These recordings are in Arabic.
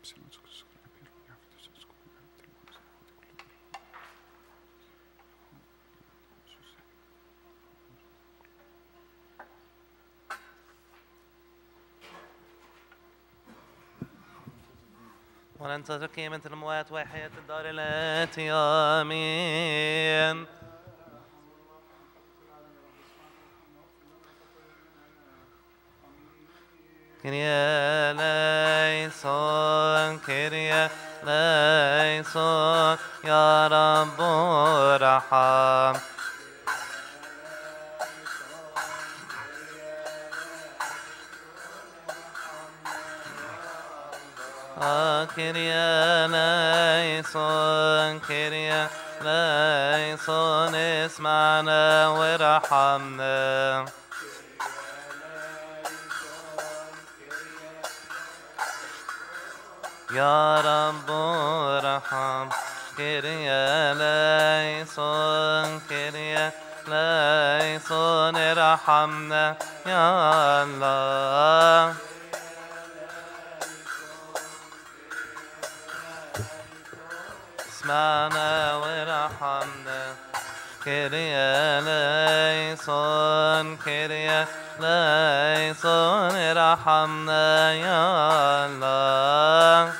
وننتظر قيامة الأموات وحياة الدار الآتية. آمين. كريا ليسون كريا ليسون يا رب ارحم. كريا ليسون كريا ليسون اسمعنا وارحمنا. يا رب ارحم. كريا ليسون كريا ليسون ارحمنا يا الله. اسمعنا وارحمنا. كريا ليسون كريا ليسون ارحمنا يا الله.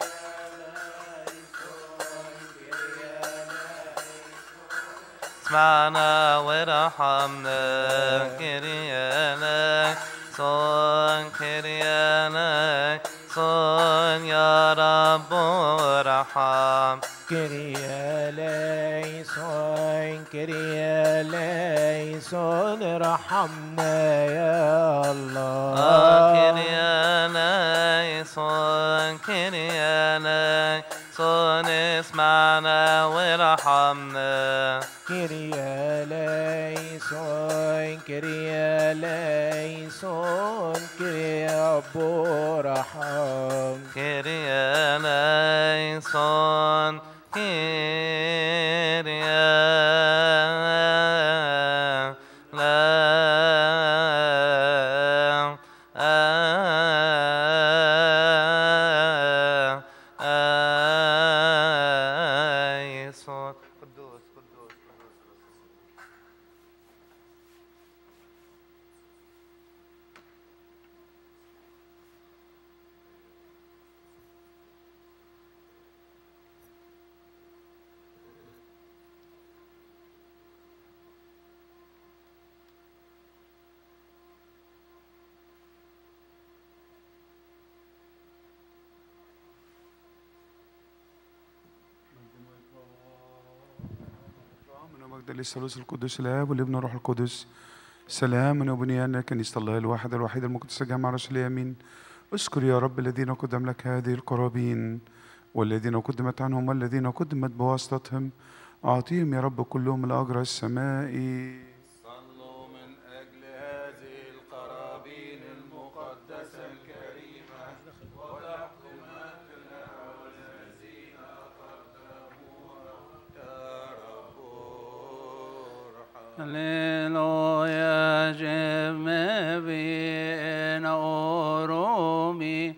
اسمعنا وارحمنا. كريا ليسون كريا ليسون يا رب ارحم. كريا ليسون كريا ليسون ارحمنا يا الله. كريا ليسون كريا ليسون اسمعنا وارحمنا. كريا ليسون كريا ليسون كريا رب ارحم. كريا ليسون كريا ليسون. قدوس قدوس. مجد للثالوث القدوس الاب والابن والروح القدس. سلام وبنيان كنيسة الله الواحد الوحيد المقدس جامع رسول اليمين. اذكر يا رب الذين قدم لك هذه القرابين والذين قدمت عنهم والذين قدمت بواسطتهم. اعطيهم يا رب كلهم الاجر السمائي. صلوا من اجل هذه القرابين المقدسة الكريمة وتحكمات الذين قدموها يا رب ارحم. هللويا جمع بين أورومي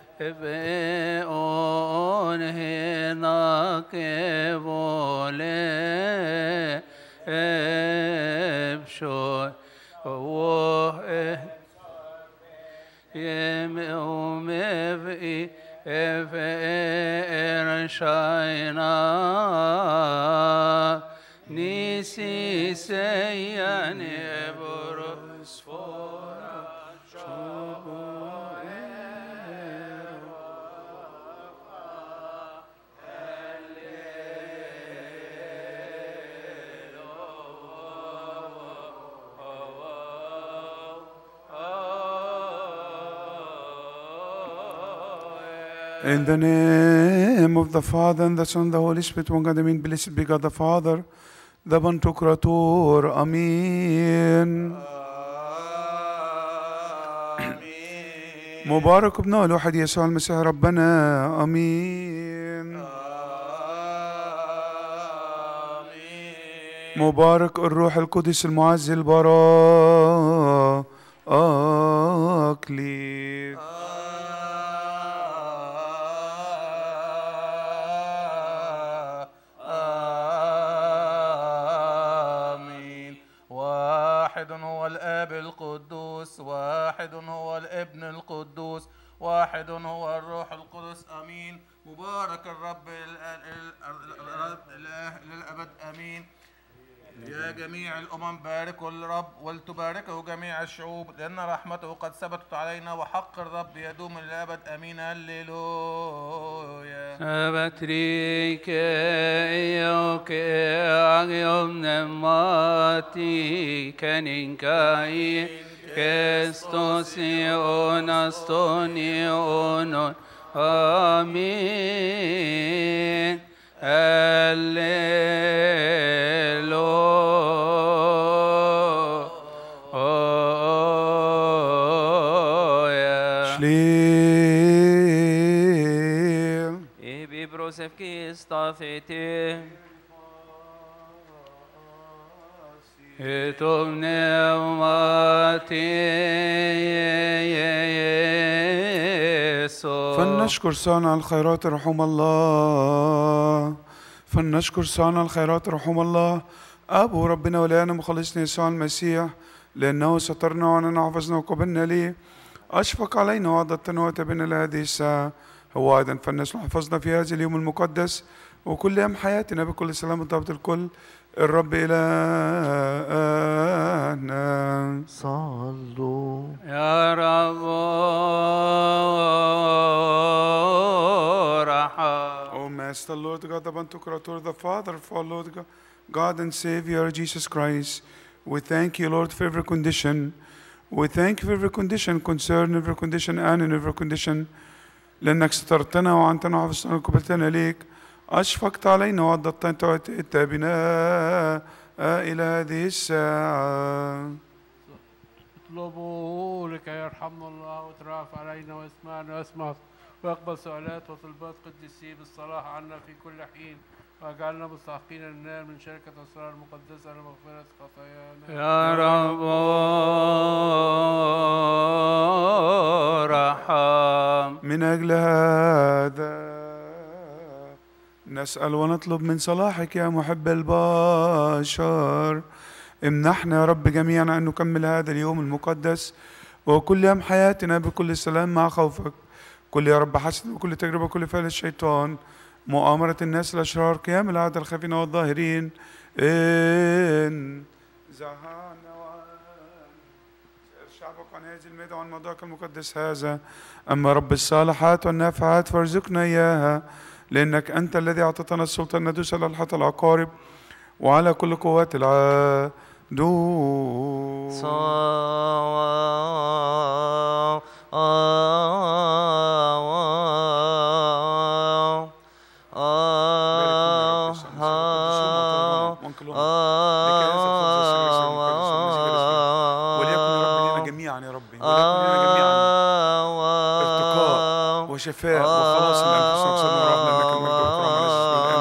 بأون هناك بولي بشوي ووه يموم في إرشاينا نيسي سياني بروس فورا شابو In the name of the Father and the Son and the Holy Spirit, one God, amen. Blessed be God the Father, the Pantocrator, amen. مبارك ابنه الوحيد يسوع المسيح ربنا، امين. مبارك الروح القدس المعزي البراكليت. واحد هو الآب القدوس، واحد هو الابن القدوس، واحد هو الروح القدس. آمين. مبارك الرب الإله للأبد. آمين. يا جميع الأمم باركوا الرب ولتباركه جميع الشعوب، لأن رحمته قد ثبتت علينا وحق الرب يدوم للأبد. آمين. هللويا. Sabatrike ioke agiom nemati keninkai kestosion astonionon. Amin. Alleluia. Schlimm. Ibi brosevki stafete. Etom neumati Yesu. فلنشكر صانع الخيرات رحم الله، فلنشكر صانع الخيرات رحم الله أبو ربنا ولينا مخلصنا يسوع المسيح، لأنه سترنا وعننا حفظنا وقبلنا ليه، أشفق علينا وعضدتنا وتبنا لهذه الساعة. هو أيضا فلنسلم حفظنا في هذا اليوم المقدس وكل أيام حياتنا بكل سلام وضبط الكل. الرب إلهنا. صلوا. يا رب رحم. O Master, Lord God, the one to Creator, the Father, for Lord God and Savior Jesus Christ, we thank you, Lord, for every condition. We thank you for every condition, concern every condition and in every condition. لأنك سترتنا وعنتنا وحفظتنا وقبلتنا ليك. أشفقت علينا وعضدتنا وأتيت بنا إلى هذه الساعة. اطلبوا لكي يرحمنا الله ويترأف علينا ويسمعنا ويسمع ويقبل سؤالات وطلبات قديسيه بالصلاح عنا في كل حين، واجعلنا مستحقين للنال من شركة الأسرار المقدسة لمغفرة خطايانا. يا رب رحم. من أجل هذا نسأل ونطلب من صلاحك يا محب البشر، امنحنا يا رب جميعا أن نكمل هذا اليوم المقدس وكل يوم حياتنا بكل سلام مع خوفك، كل يا رب حسد وكل تجربة وكل فعل الشيطان، مؤامرة الناس الأشرار، قيام الأعداء الخافين والظاهرين. إن زهقنا شعبك عن هذه الميدة وعن موضوعك المقدس هذا، أما رب الصالحات والنافعات فارزقنا إياها، لأنك أنت الذي أعطيتنا السلطان ندوس على الحيطة العقارب وعلى كل قوات العدو. شفاء وخلاص الأنفس وكسرنا ورحمة لك المجد والكرامة والعز والآن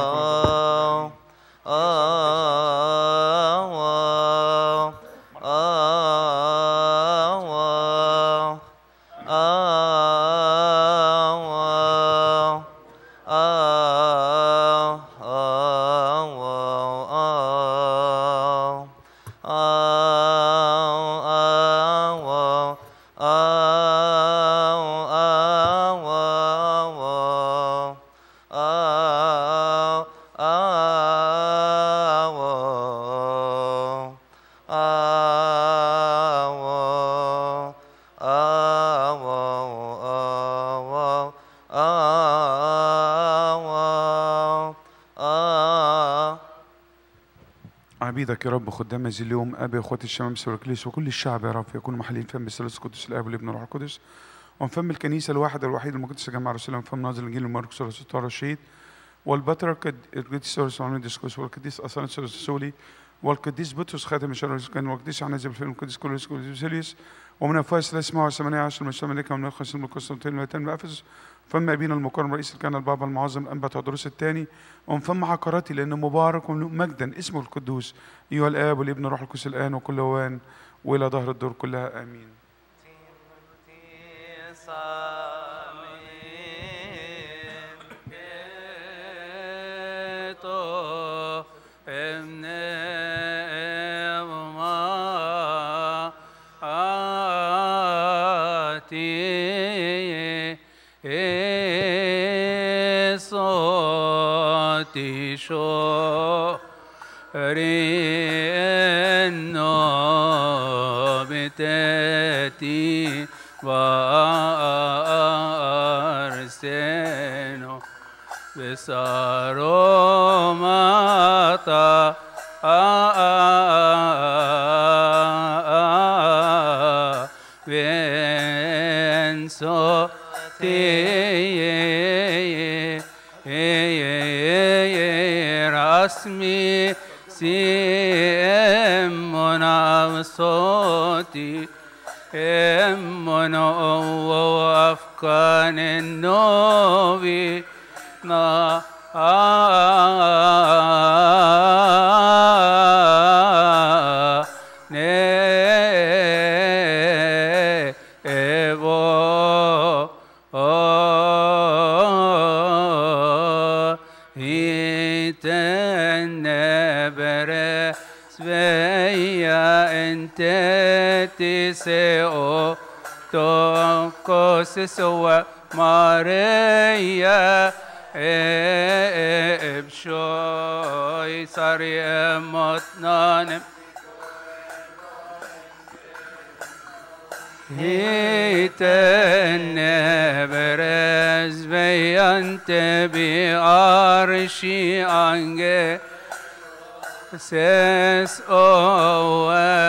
عبيدك يا رب خدام هذه اليوم، أبي أخواتي الشمامسة والكليس وكل الشعب يا رب يكونوا محلين فم بالثالوث القدس الآب والابن والروح القدس، ومفم الكنيسة الواحدة الوحيدة المقدسة جماعة رسول الله، مفم ناظر الإنجيل ومرقس والرسول الرشيد والبطرك القديس سورسون ديسكوس والقديس أثناسيوس الرسولي والقديس بطرس خاتم الشر والقديس يوحنا ذي الفيلم والقديس كورنيليوس والقديس ومن أفواس الأسماء والثمانية عشر من الملائكة ومن الخمسين من قسطنطين المائتين بأفسس، فم أبينا المكرم رئيس الكهنة البابا المعظم الأنبا تودروس الثاني، ومن فم عقاراتي لأنه مبارك مجدا اسمه القدوس أيها الآب والابن والروح القدس الآن وكل أوان وإلى ظهر الدور كلها آمين. تشو رينو بتاتي وارسنو بصارو ماتا بنسو تي رسمي سيمنا صوتي امنا وافكان النوبي نا تسيو توكوس سوا ماريا ابشوي صاري متنان هيتن برز بيانت بأرشي عنجي سيس او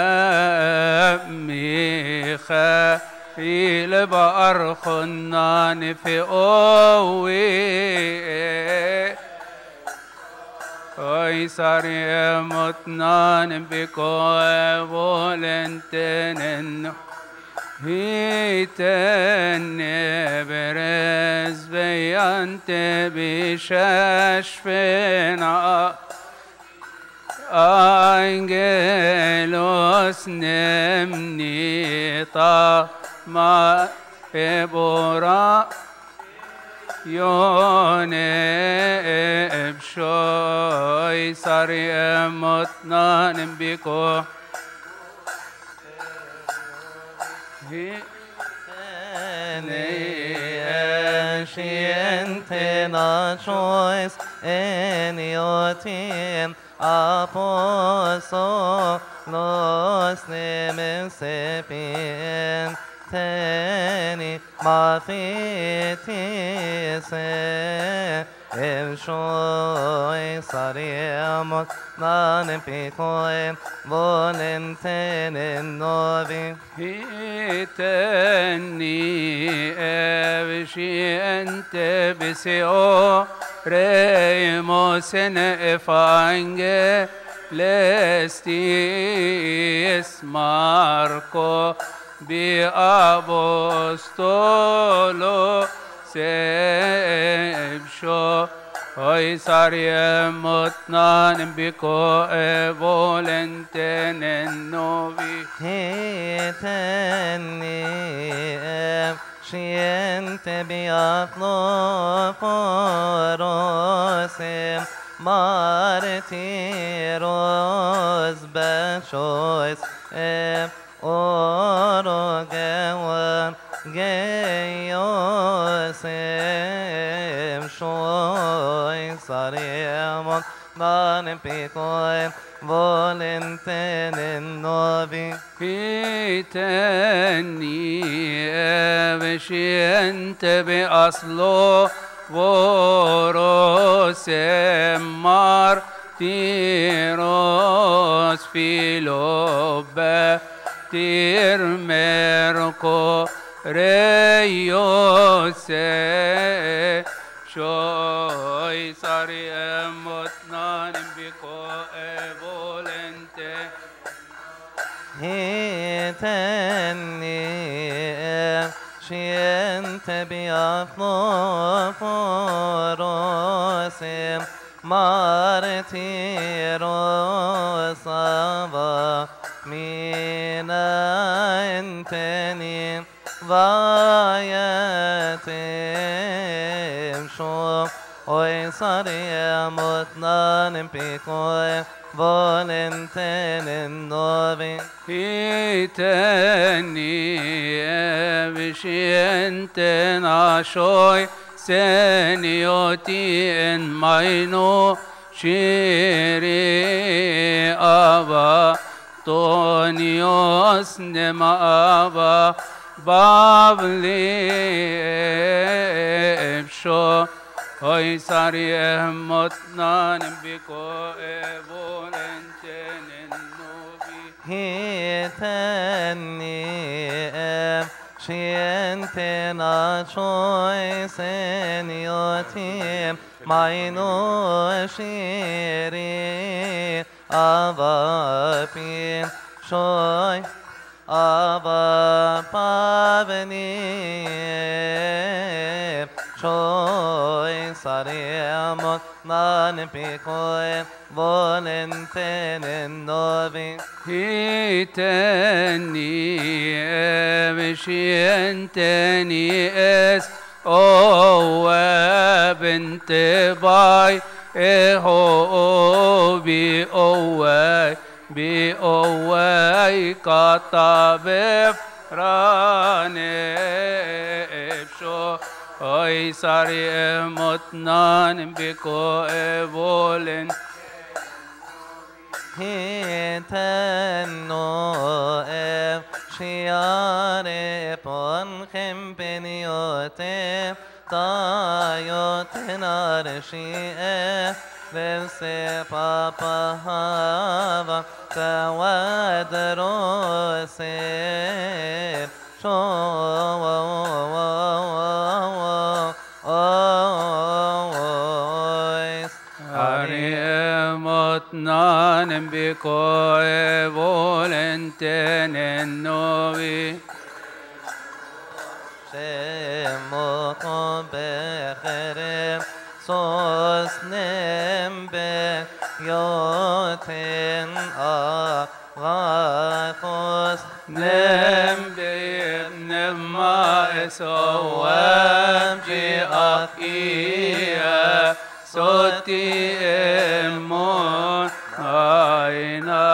ميخائيل بأرخنان في اوي قيصر متنان بكوابولنتن هيتن برز بيانت بشاشفنا Angelos nemnita ma ebora yone ebshoy sariyemot nanembiko Shientena choice eniotim Apostolos nemesepien teni mafitise Evshoi sariamot nanempikoe volenten novi Hiteni evshiente biseo Reimosen efange lestis Marco bi apostolo sebsho Hoy sariem otnan biko volenten novi Hiteni Shiente biatlo porosim martiros bechois orogewan geyosem shoy sariemon banem pikoy volenten novi Hiteni evshiente beaslo vorosem martiros filobe tirmerko reyose shoy sariem otnanim biko evolente Hiteni Shiente biatlo porosim martiros ava mina enteni vayatim sho Oy sariem otnanim pikoy volenten novi Hiteni evshiente nashoy سنيوتي إن ماينو شيري أبا طونيوس نما أبا بابلي بشو هاي ساري اهمتنا نبيكو إبول انتن النوبي هيتني شينتنا شوي سنيوتي ماينو شيري أبابي شوي أبا بابني شوي صريمت نانبيكوي فولنتين النوبي هيتني مشينتني اس او بنت باي اهو بي اوي كتاب فراني بشو اي ساري متنان بكو ابولن هيتنو شياري بونخم بنيوتي طايوتنا رشيئة بلسي بابا هابا توادروسي شو متنان بكو بولنتن النوبي شموكم بخير سوسنم بيوتن أغاثوس نم بيبن ما سوام جي أخيا صوتي إمون عينا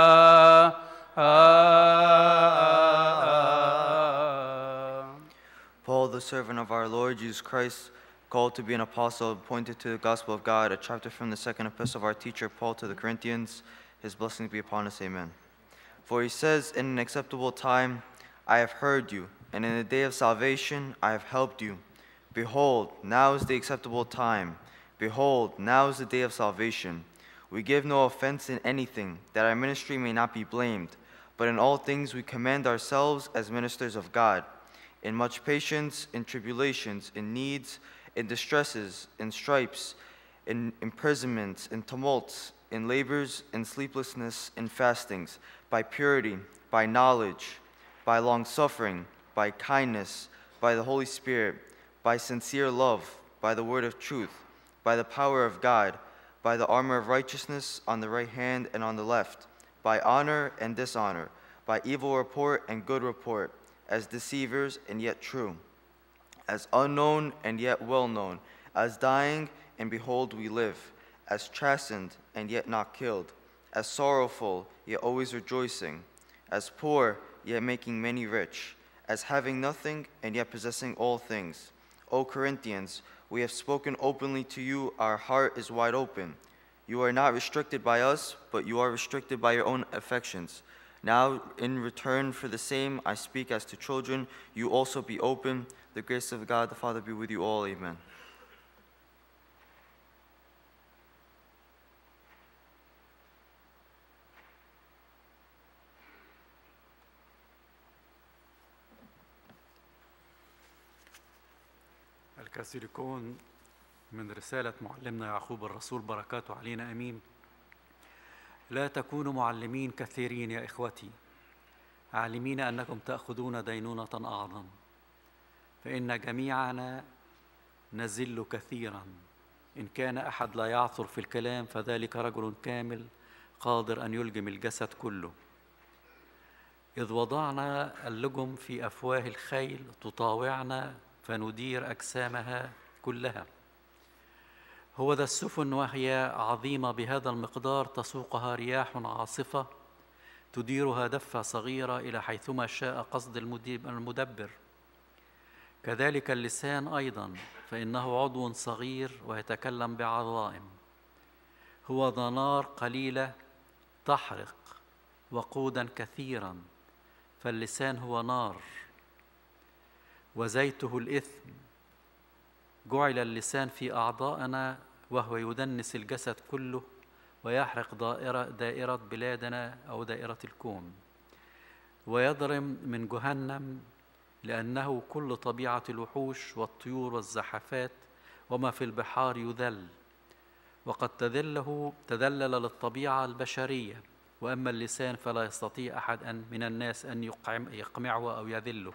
Paul, the servant of our Lord Jesus Christ, called to be an apostle, appointed to the gospel of God, a chapter from the second epistle of our teacher Paul to the Corinthians. His blessings be upon us, amen. For he says, in an acceptable time I have heard you, and in the day of salvation I have helped you. Behold, now is the acceptable time. Behold, now is the day of salvation. We give no offense in anything, that our ministry may not be blamed, but in all things we commend ourselves as ministers of God, in much patience, in tribulations, in needs, in distresses, in stripes, in imprisonments, in tumults, in labors, in sleeplessness, in fastings, by purity, by knowledge, by long-suffering, by kindness, by the Holy Spirit, by sincere love, by the word of truth, by the power of God, by the armor of righteousness on the right hand and on the left, by honor and dishonor, by evil report and good report, as deceivers and yet true, as unknown and yet well known, as dying and behold we live, as chastened and yet not killed, as sorrowful yet always rejoicing, as poor yet making many rich, as having nothing and yet possessing all things. O Corinthians, we have spoken openly to you, our heart is wide open. You are not restricted by us, but you are restricted by your own affections. Now, in return for the same, I speak as to children, you also be open. The grace of God the Father be with you all. Amen. الكاثوليكون من رسالة معلمنا يعقوب الرسول بركاته علينا أمين. لا تكونوا معلمين كثيرين يا إخوتي، عالمين أنكم تأخذون دينونة أعظم، فإن جميعنا نزل كثيرا. إن كان أحد لا يعثر في الكلام فذلك رجل كامل قادر أن يلجم الجسد كله. إذ وضعنا اللجم في أفواه الخيل تطاوعنا فندير أجسامها كلها. هو ذا السفن وهي عظيمة بهذا المقدار تسوقها رياح عاصفة تديرها دفة صغيرة إلى حيثما شاء قصد المدبر. كذلك اللسان أيضا، فإنه عضو صغير ويتكلم بعظائم. هو ذا نار قليلة تحرق وقودا كثيرا، فاللسان هو نار وزيته الإثم. جعل اللسان في أعضائنا وهو يدنس الجسد كله ويحرق دائرة بلادنا أو دائرة الكون، ويضرم من جهنم، لأنه كل طبيعة الوحوش والطيور والزحفات وما في البحار يذل، وقد تذلل للطبيعة البشرية. وأما اللسان فلا يستطيع أحد من الناس أن يقمعه أو يذله.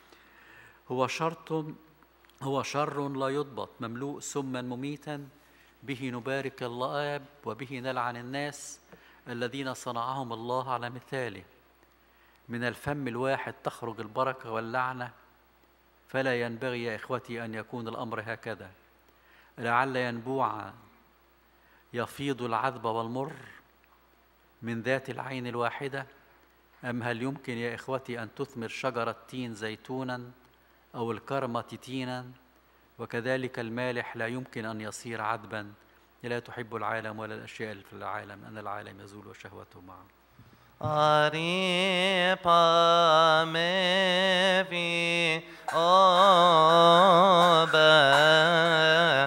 هو شر لا يضبط، مملوء سما مميتا، به نبارك الله وبه نلعن الناس الذين صنعهم الله على مثاله. من الفم الواحد تخرج البركة واللعنة، فلا ينبغي يا إخوتي أن يكون الأمر هكذا. لعل ينبوعا يفيض العذب والمر من ذات العين الواحدة، أم هل يمكن يا إخوتي أن تثمر شجرة تين زيتونا أو الكرمة تينا؟ وكذلك المالح لا يمكن أن يصير عذبا. لا تحب العالم ولا الأشياء في العالم، أن العالم يزول وشهوته معه. Aripa me vi oba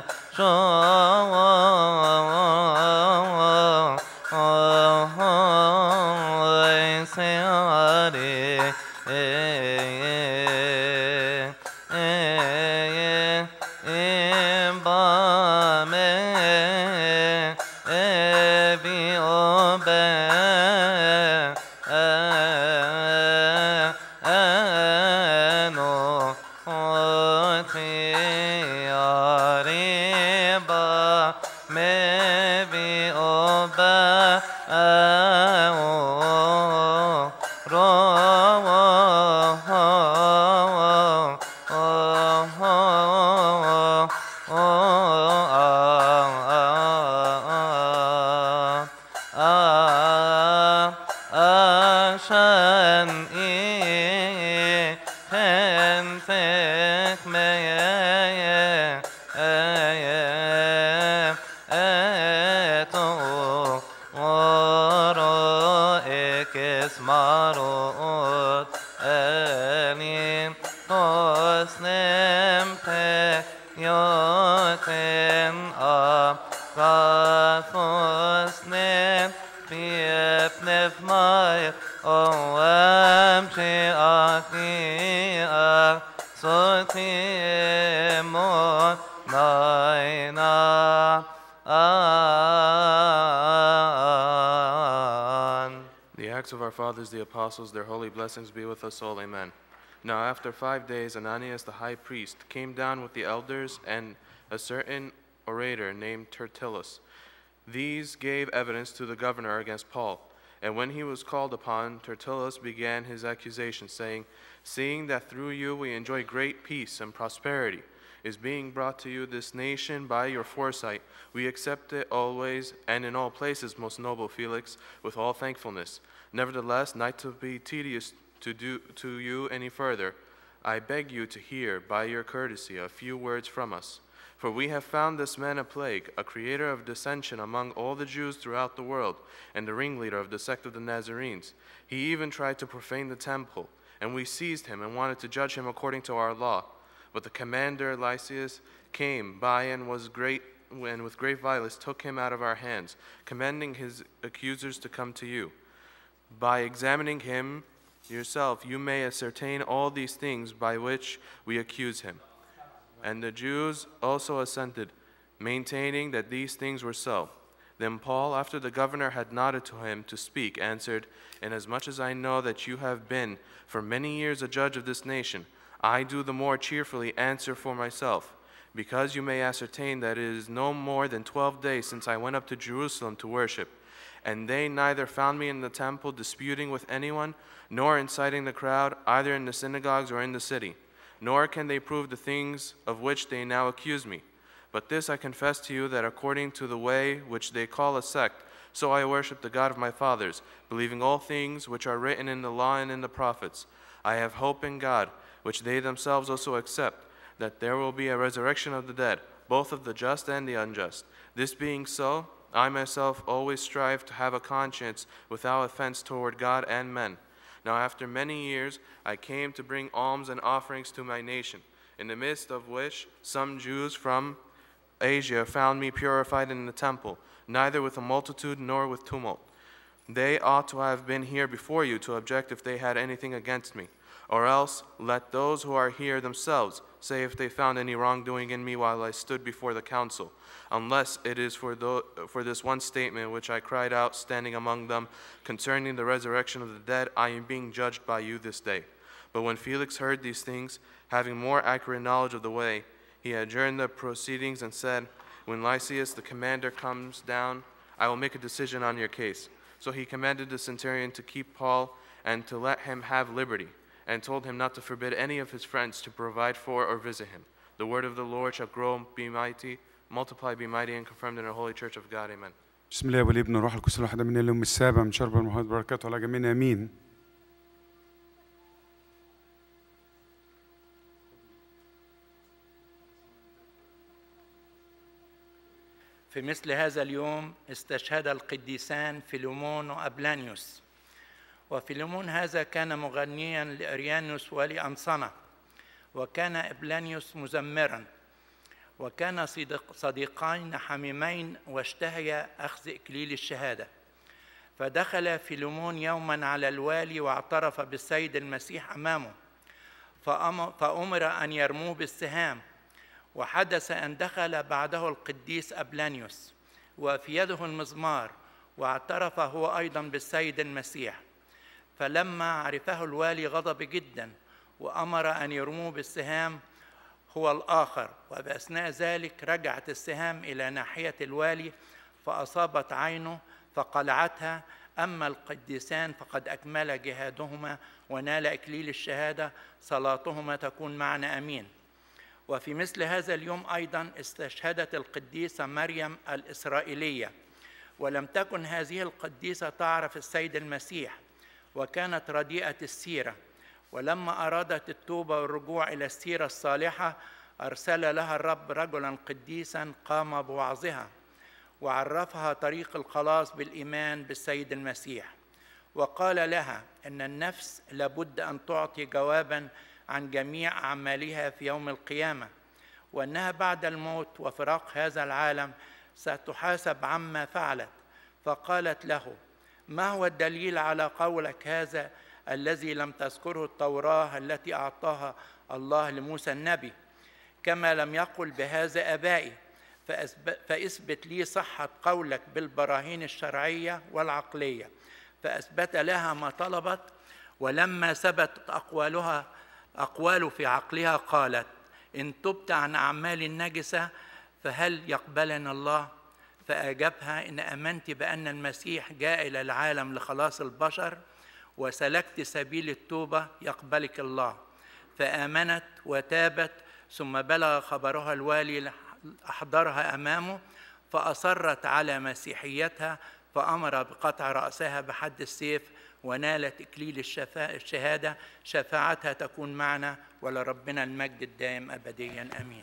Of our fathers, the apostles, their holy blessings be with us all. Amen. Now after 5 days, Ananias the high priest came down with the elders and a certain orator named Tertullus. These gave evidence to the governor against Paul. And when he was called upon, Tertullus began his accusation, saying, "Seeing that through you we enjoy great peace and prosperity, is being brought to you this nation by your foresight, we accept it always and in all places, most noble Felix, with all thankfulness. Nevertheless, not to be tedious to you any further, I beg you to hear, by your courtesy, a few words from us. For we have found this man a plague, a creator of dissension among all the Jews throughout the world, and the ringleader of the sect of the Nazarenes. He even tried to profane the temple, and we seized him and wanted to judge him according to our law. But the commander Lysias came by and with great violence took him out of our hands, commanding his accusers to come to you. By examining him yourself, you may ascertain all these things by which we accuse him." And the Jews also assented, maintaining that these things were so. Then Paul, after the governor had nodded to him to speak, answered, "Inasmuch as I know that you have been for many years a judge of this nation, I do the more cheerfully answer for myself, because you may ascertain that it is no more than 12 days since I went up to Jerusalem to worship. And they neither found me in the temple disputing with anyone, nor inciting the crowd, either in the synagogues or in the city. Nor can they prove the things of which they now accuse me. But this I confess to you, that according to the way which they call a sect, so I worship the God of my fathers, believing all things which are written in the law and in the prophets. I have hope in God, which they themselves also accept, that there will be a resurrection of the dead, both of the just and the unjust. This being so, I myself always strive to have a conscience without offense toward God and men. Now after many years I came to bring alms and offerings to my nation, in the midst of which some Jews from Asia found me purified in the temple, neither with a multitude nor with tumult. They ought to have been here before you to object if they had anything against me. Or else let those who are here themselves say if they found any wrongdoing in me while I stood before the council, unless it is for this one statement which I cried out standing among them concerning the resurrection of the dead, I am being judged by you this day. But when Felix heard these things, having more accurate knowledge of the way, he adjourned the proceedings and said, when Lysias the commander comes down, I will make a decision on your case. So he commanded the centurion to keep Paul and to let him have liberty, and told him not to forbid any of his friends to provide for or visit him. The word of the Lord shall grow, be mighty, multiply, be mighty, and confirmed in the holy church of God. Amen. بسم الله والابن والروح القدس الواحد من اليوم السابع من شرب المحمد بركاته على جميعنا امين. في مثل هذا اليوم استشهد القديسان فيليمون وأبلانيوس. وفيليمون هذا كان مغنيا لأريانوس ولأنصنة، وكان أبلانيوس مزمرا، وكان صديقين حميمين واشتهيا أخذ إكليل الشهادة. فدخل فيليمون يوما على الوالي واعترف بالسيد المسيح أمامه، فأمر أن يرموه بالسهام. وحدث أن دخل بعده القديس أبلانيوس وفي يده المزمار، واعترف هو أيضا بالسيد المسيح. فلما عرفه الوالي غضب جدا وأمر أن يرموه بالسهام هو الآخر. وبأثناء ذلك رجعت السهام إلى ناحية الوالي فأصابت عينه فقلعتها. أما القديسان فقد أكمل جهادهما ونال إكليل الشهادة، صلاتهما تكون معنا أمين. وفي مثل هذا اليوم أيضا استشهدت القديسة مريم الإسرائيلية، ولم تكن هذه القديسة تعرف السيد المسيح، وكانت رديئة السيرة. ولما أرادت التوبة والرجوع إلى السيرة الصالحة أرسل لها الرب رجلا قديسا قام بوعظها، وعرفها طريق الخلاص بالإيمان بالسيد المسيح. وقال لها أن النفس لابد أن تعطي جوابا عن جميع أعمالها في يوم القيامة، وأنها بعد الموت وفراق هذا العالم ستحاسب عما فعلت. فقالت له: ما هو الدليل على قولك هذا الذي لم تذكره التوراة التي أعطاها الله لموسى النبي، كما لم يقل بهذا آبائي؟ فاثبت لي صحة قولك بالبراهين الشرعية والعقلية. فأثبت لها ما طلبت. ولما ثبتت أقواله في عقلها قالت: إن تبت عن أعمال النجسة فهل يقبلنا الله؟ فأجابها: إن آمنت بأن المسيح جاء إلى العالم لخلاص البشر وسلكت سبيل التوبة يقبلك الله. فآمنت وتابت، ثم بلغ خبرها الوالي أحضرها أمامه، فأصرت على مسيحيتها، فأمر بقطع رأسها بحد السيف، ونالت إكليل الشهادة. شفاعتها تكون معنا، ولربنا المجد الدائم أبديا آمين.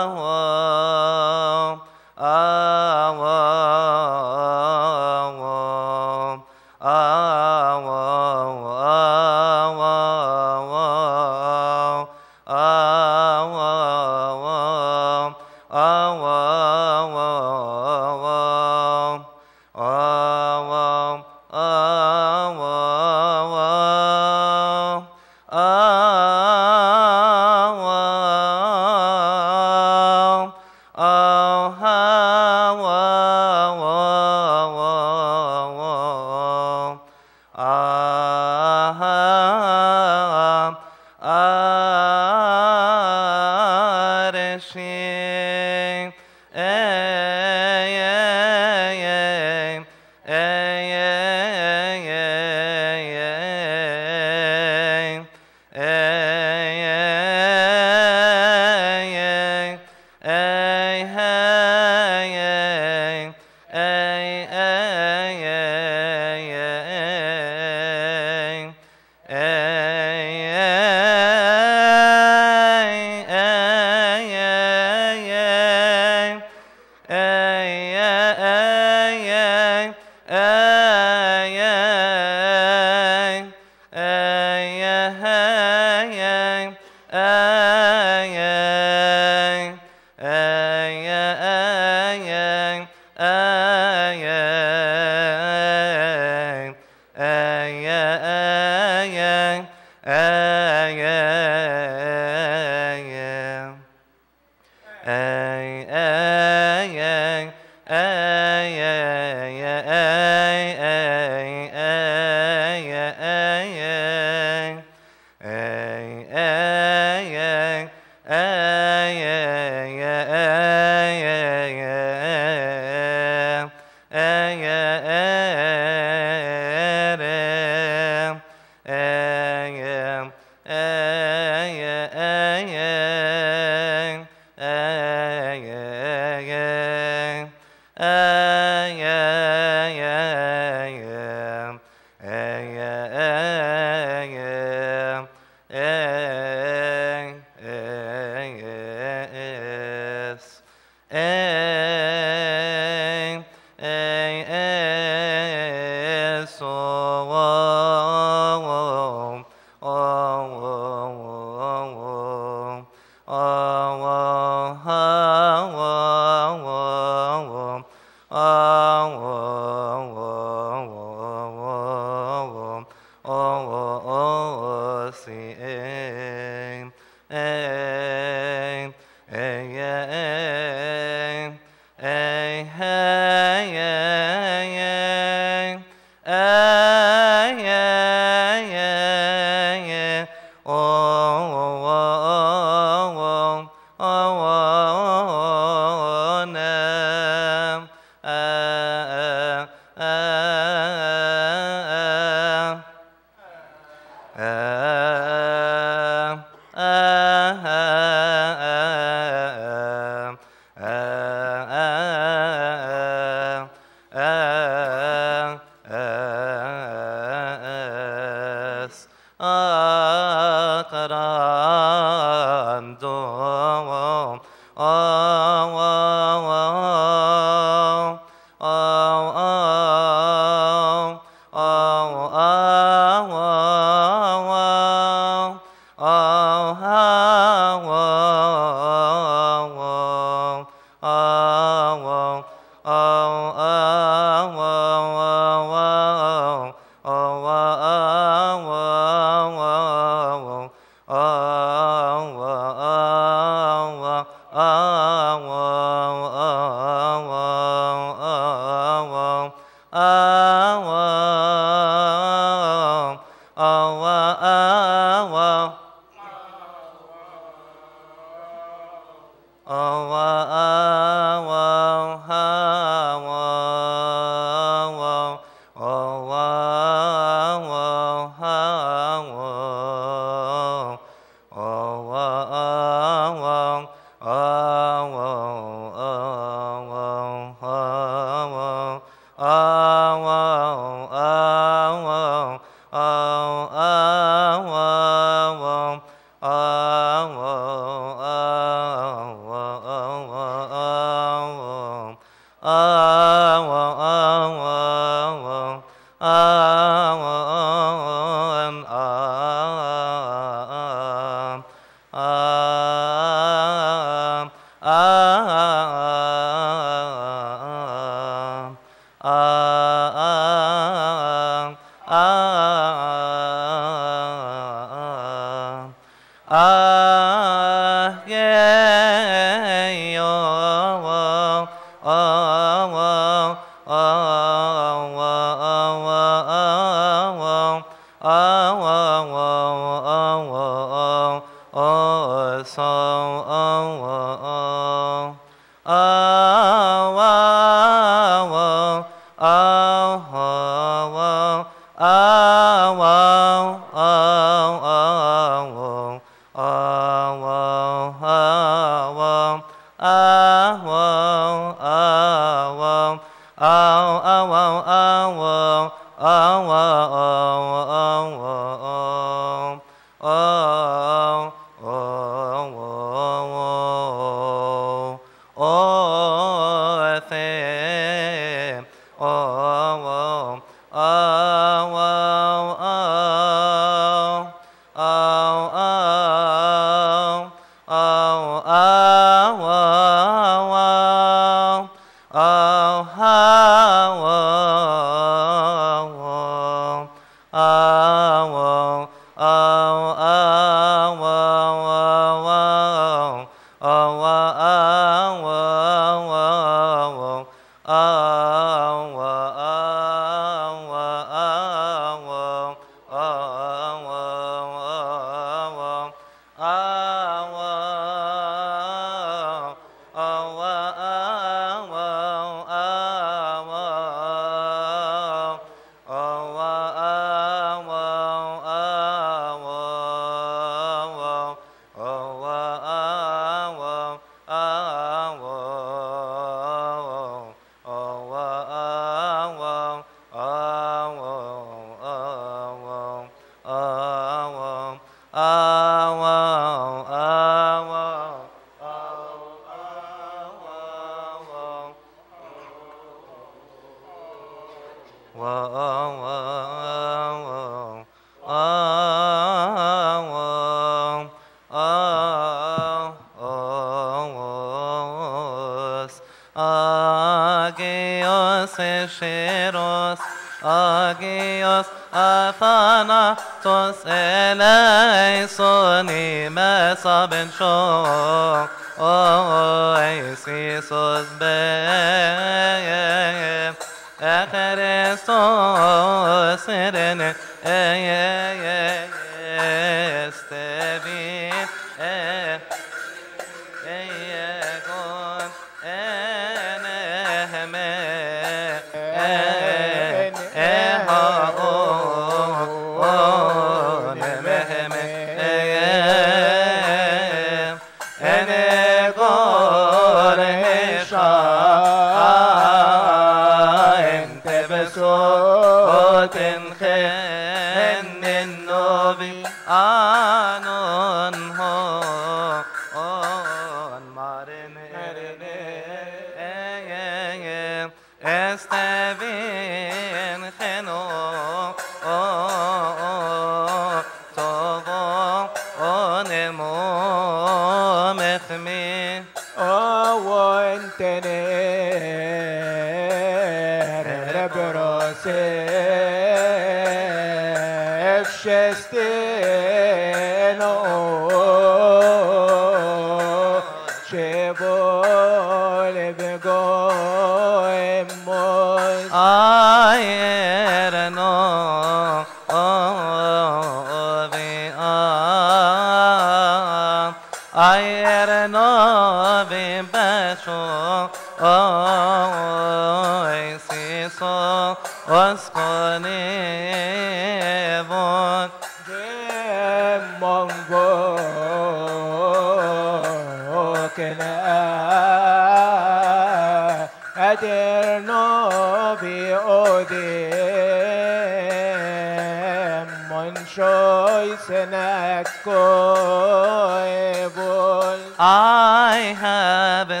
I have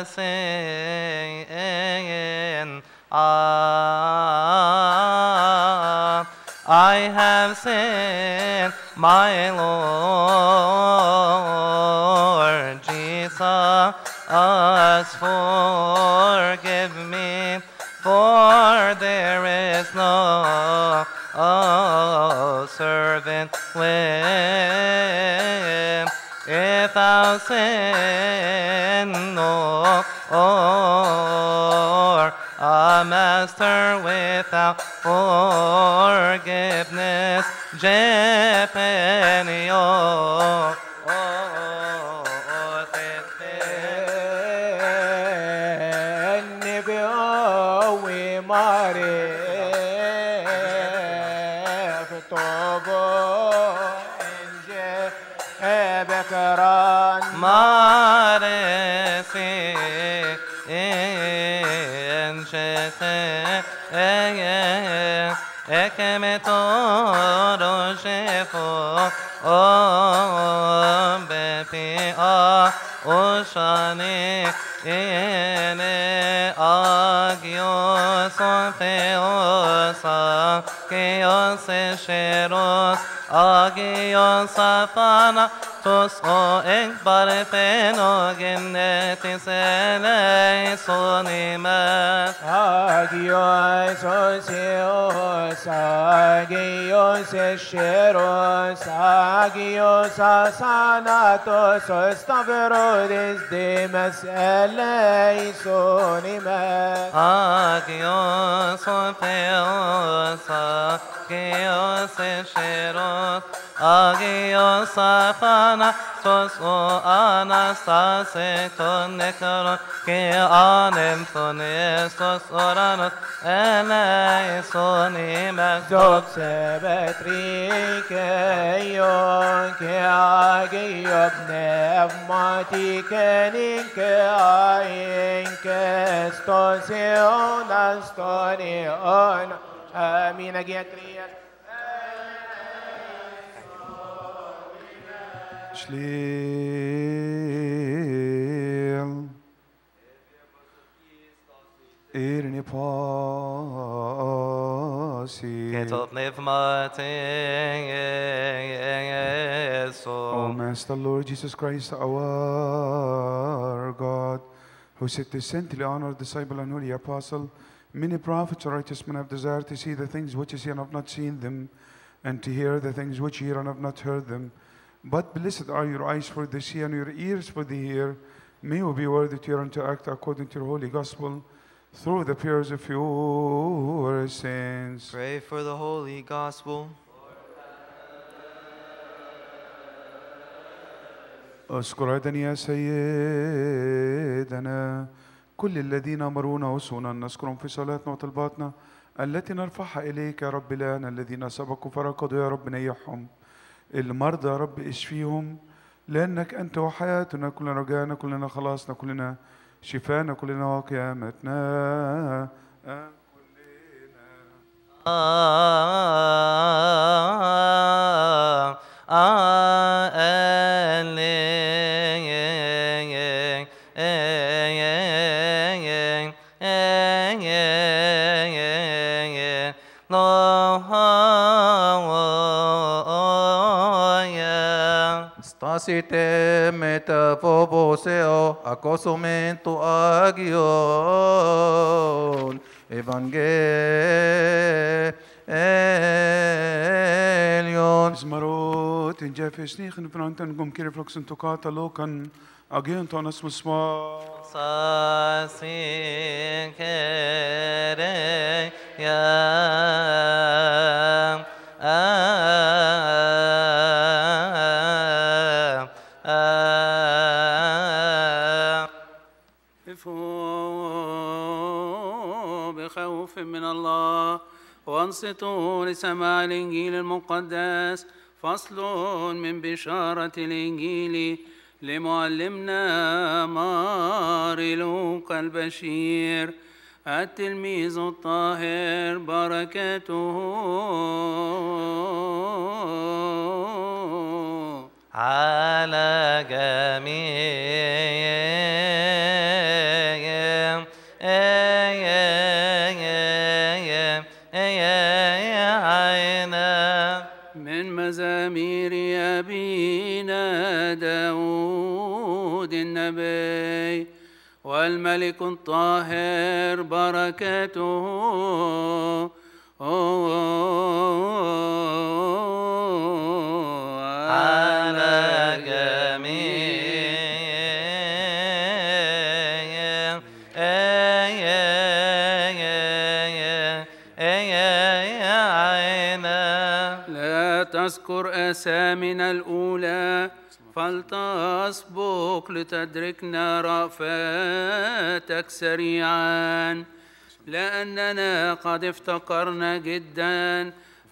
sinned. I have sinned, my Lord Jesus, forgive me, for there is no servant with without sin or a master without forgiveness. Jepenio. Ekemetoro shefo o bepi a oshani ene agios ofeosa keos esheros agios afana tos o ekbar feno gennetis eleisonimas agios oseos agios esheros agios asanatos stavrodes demas eleisonimas agios ofeosa keos esheros agios afana tos o anastase ton nekron ke anem ton estos oranos eleisonimas Sebetrik ke agiob pneumatiken ke ain ke stosion astonion amin agiatrias Shlil Irni pasi Ketop nivmateso O Master Lord Jesus Christ, our God, who said to saintly honored disciple and holy apostle, many prophets or righteous men have desired to see the things which you see and have not seen them, and to hear the things which you hear and have not heard them. But blessed are your eyes for the see and your ears for the hear. May you be worthy to hear and to act according to your holy gospel through the prayers of your saints. Pray for the holy gospel. اذكر عدني يا سيدنا كل الذين أمرونا وصونا نذكرهم في صلاتنا وطلباتنا التي نرفعها إليك يا رب لنا الذين سبقوا فرقدوا يا رب نيحهم المرضى يا رب اشفيهم لأنك أنت وحياتنا كلنا رجانا كلنا خلاصنا كلنا شفانا كلنا وقيامتنا Stasite metafoboseo acosumento agion evangelion Zmarot in Jeffesni in Franken gum kirifloxen tocata locan agion tonas musma Sasikere ya بخوف من الله وانصتوا لسماع الإنجيل المقدس. فصل من بشارة الإنجيل لمعلمنا ماري لوقا البشير التلميذ الطاهر بركاته على جميع من مزامير أبينا داود النبي والملك الطاهر بركاته على جميع فاذكر آثامنا الأولى فلتسبق لتدركنا رأفاتك سريعا، لأننا قد افتقرنا جدا.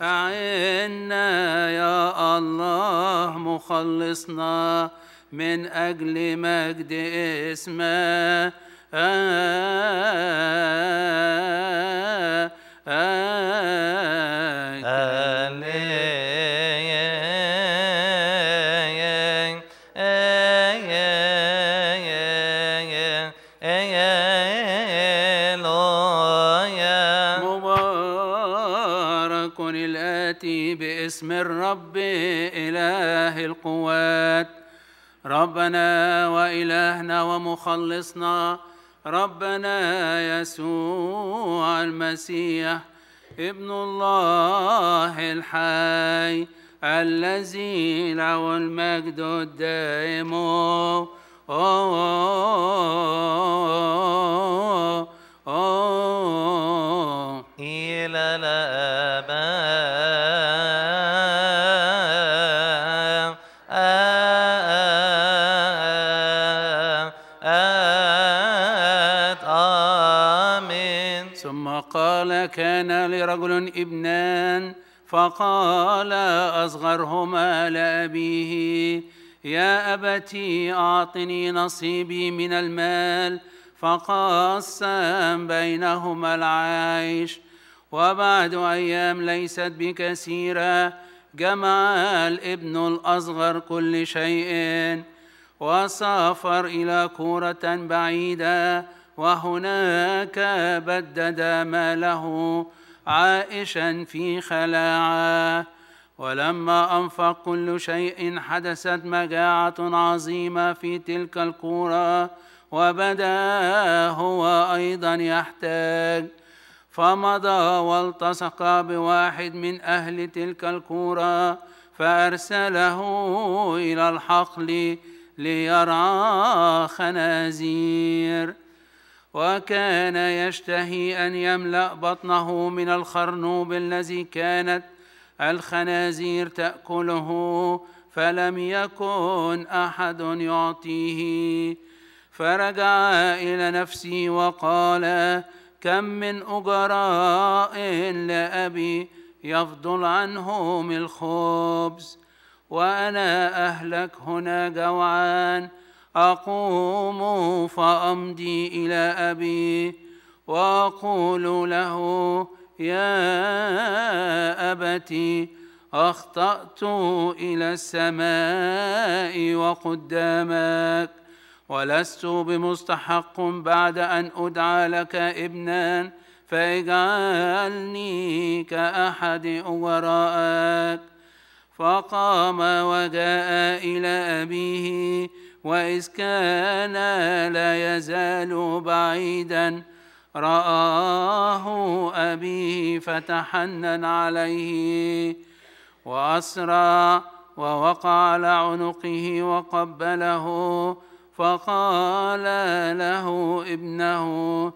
أعنا يا الله مخلصنا من أجل مجد اسمه. مبارك الآتي باسم الرب إله القوات، ربنا وإلهنا ومخلصنا ربنا يسوع المسيح ابن الله الحي الذي له المجد الدائم إلى الآباء. آمين. ثم قال كان لرجل ابنان، فقال أصغرهما لأبيه يا أبتي أعطني نصيبي من المال، فقسم بينهما العيش. وبعد أيام ليست بكثيرة جمع الابن الأصغر كل شيء وسافر إلى كورة بعيدة، وهناك بدد ماله عائشا في خلاعة. ولما أنفق كل شيء حدثت مجاعة عظيمة في تلك القرى، وبدا هو أيضا يحتاج، فمضى والتصق بواحد من أهل تلك القرى فأرسله إلى الحقل ليرعى خنازير. وكان يشتهي أن يملأ بطنه من الخرنوب الذي كانت الخنازير تأكله، فلم يكن أحد يعطيه. فرجع إلى نفسه وقال كم من أجراء لأبي يفضل عنهم الخبز، وأنا أهلك هنا جوعان. أقوم فأمضي إلى أبي وأقول له يا أبتي أخطأت إلى السماء وقدامك، ولست بمستحق بعد أن أدعى لك ابنا، فاجعلني كأحد أجرائك. فقام وجاء إلى أبيه، وإذ كان لا يزال بعيدا رآه أبيه فتحنن عليه وأسرع ووقع على عنقه وقبله، فقال له ابنه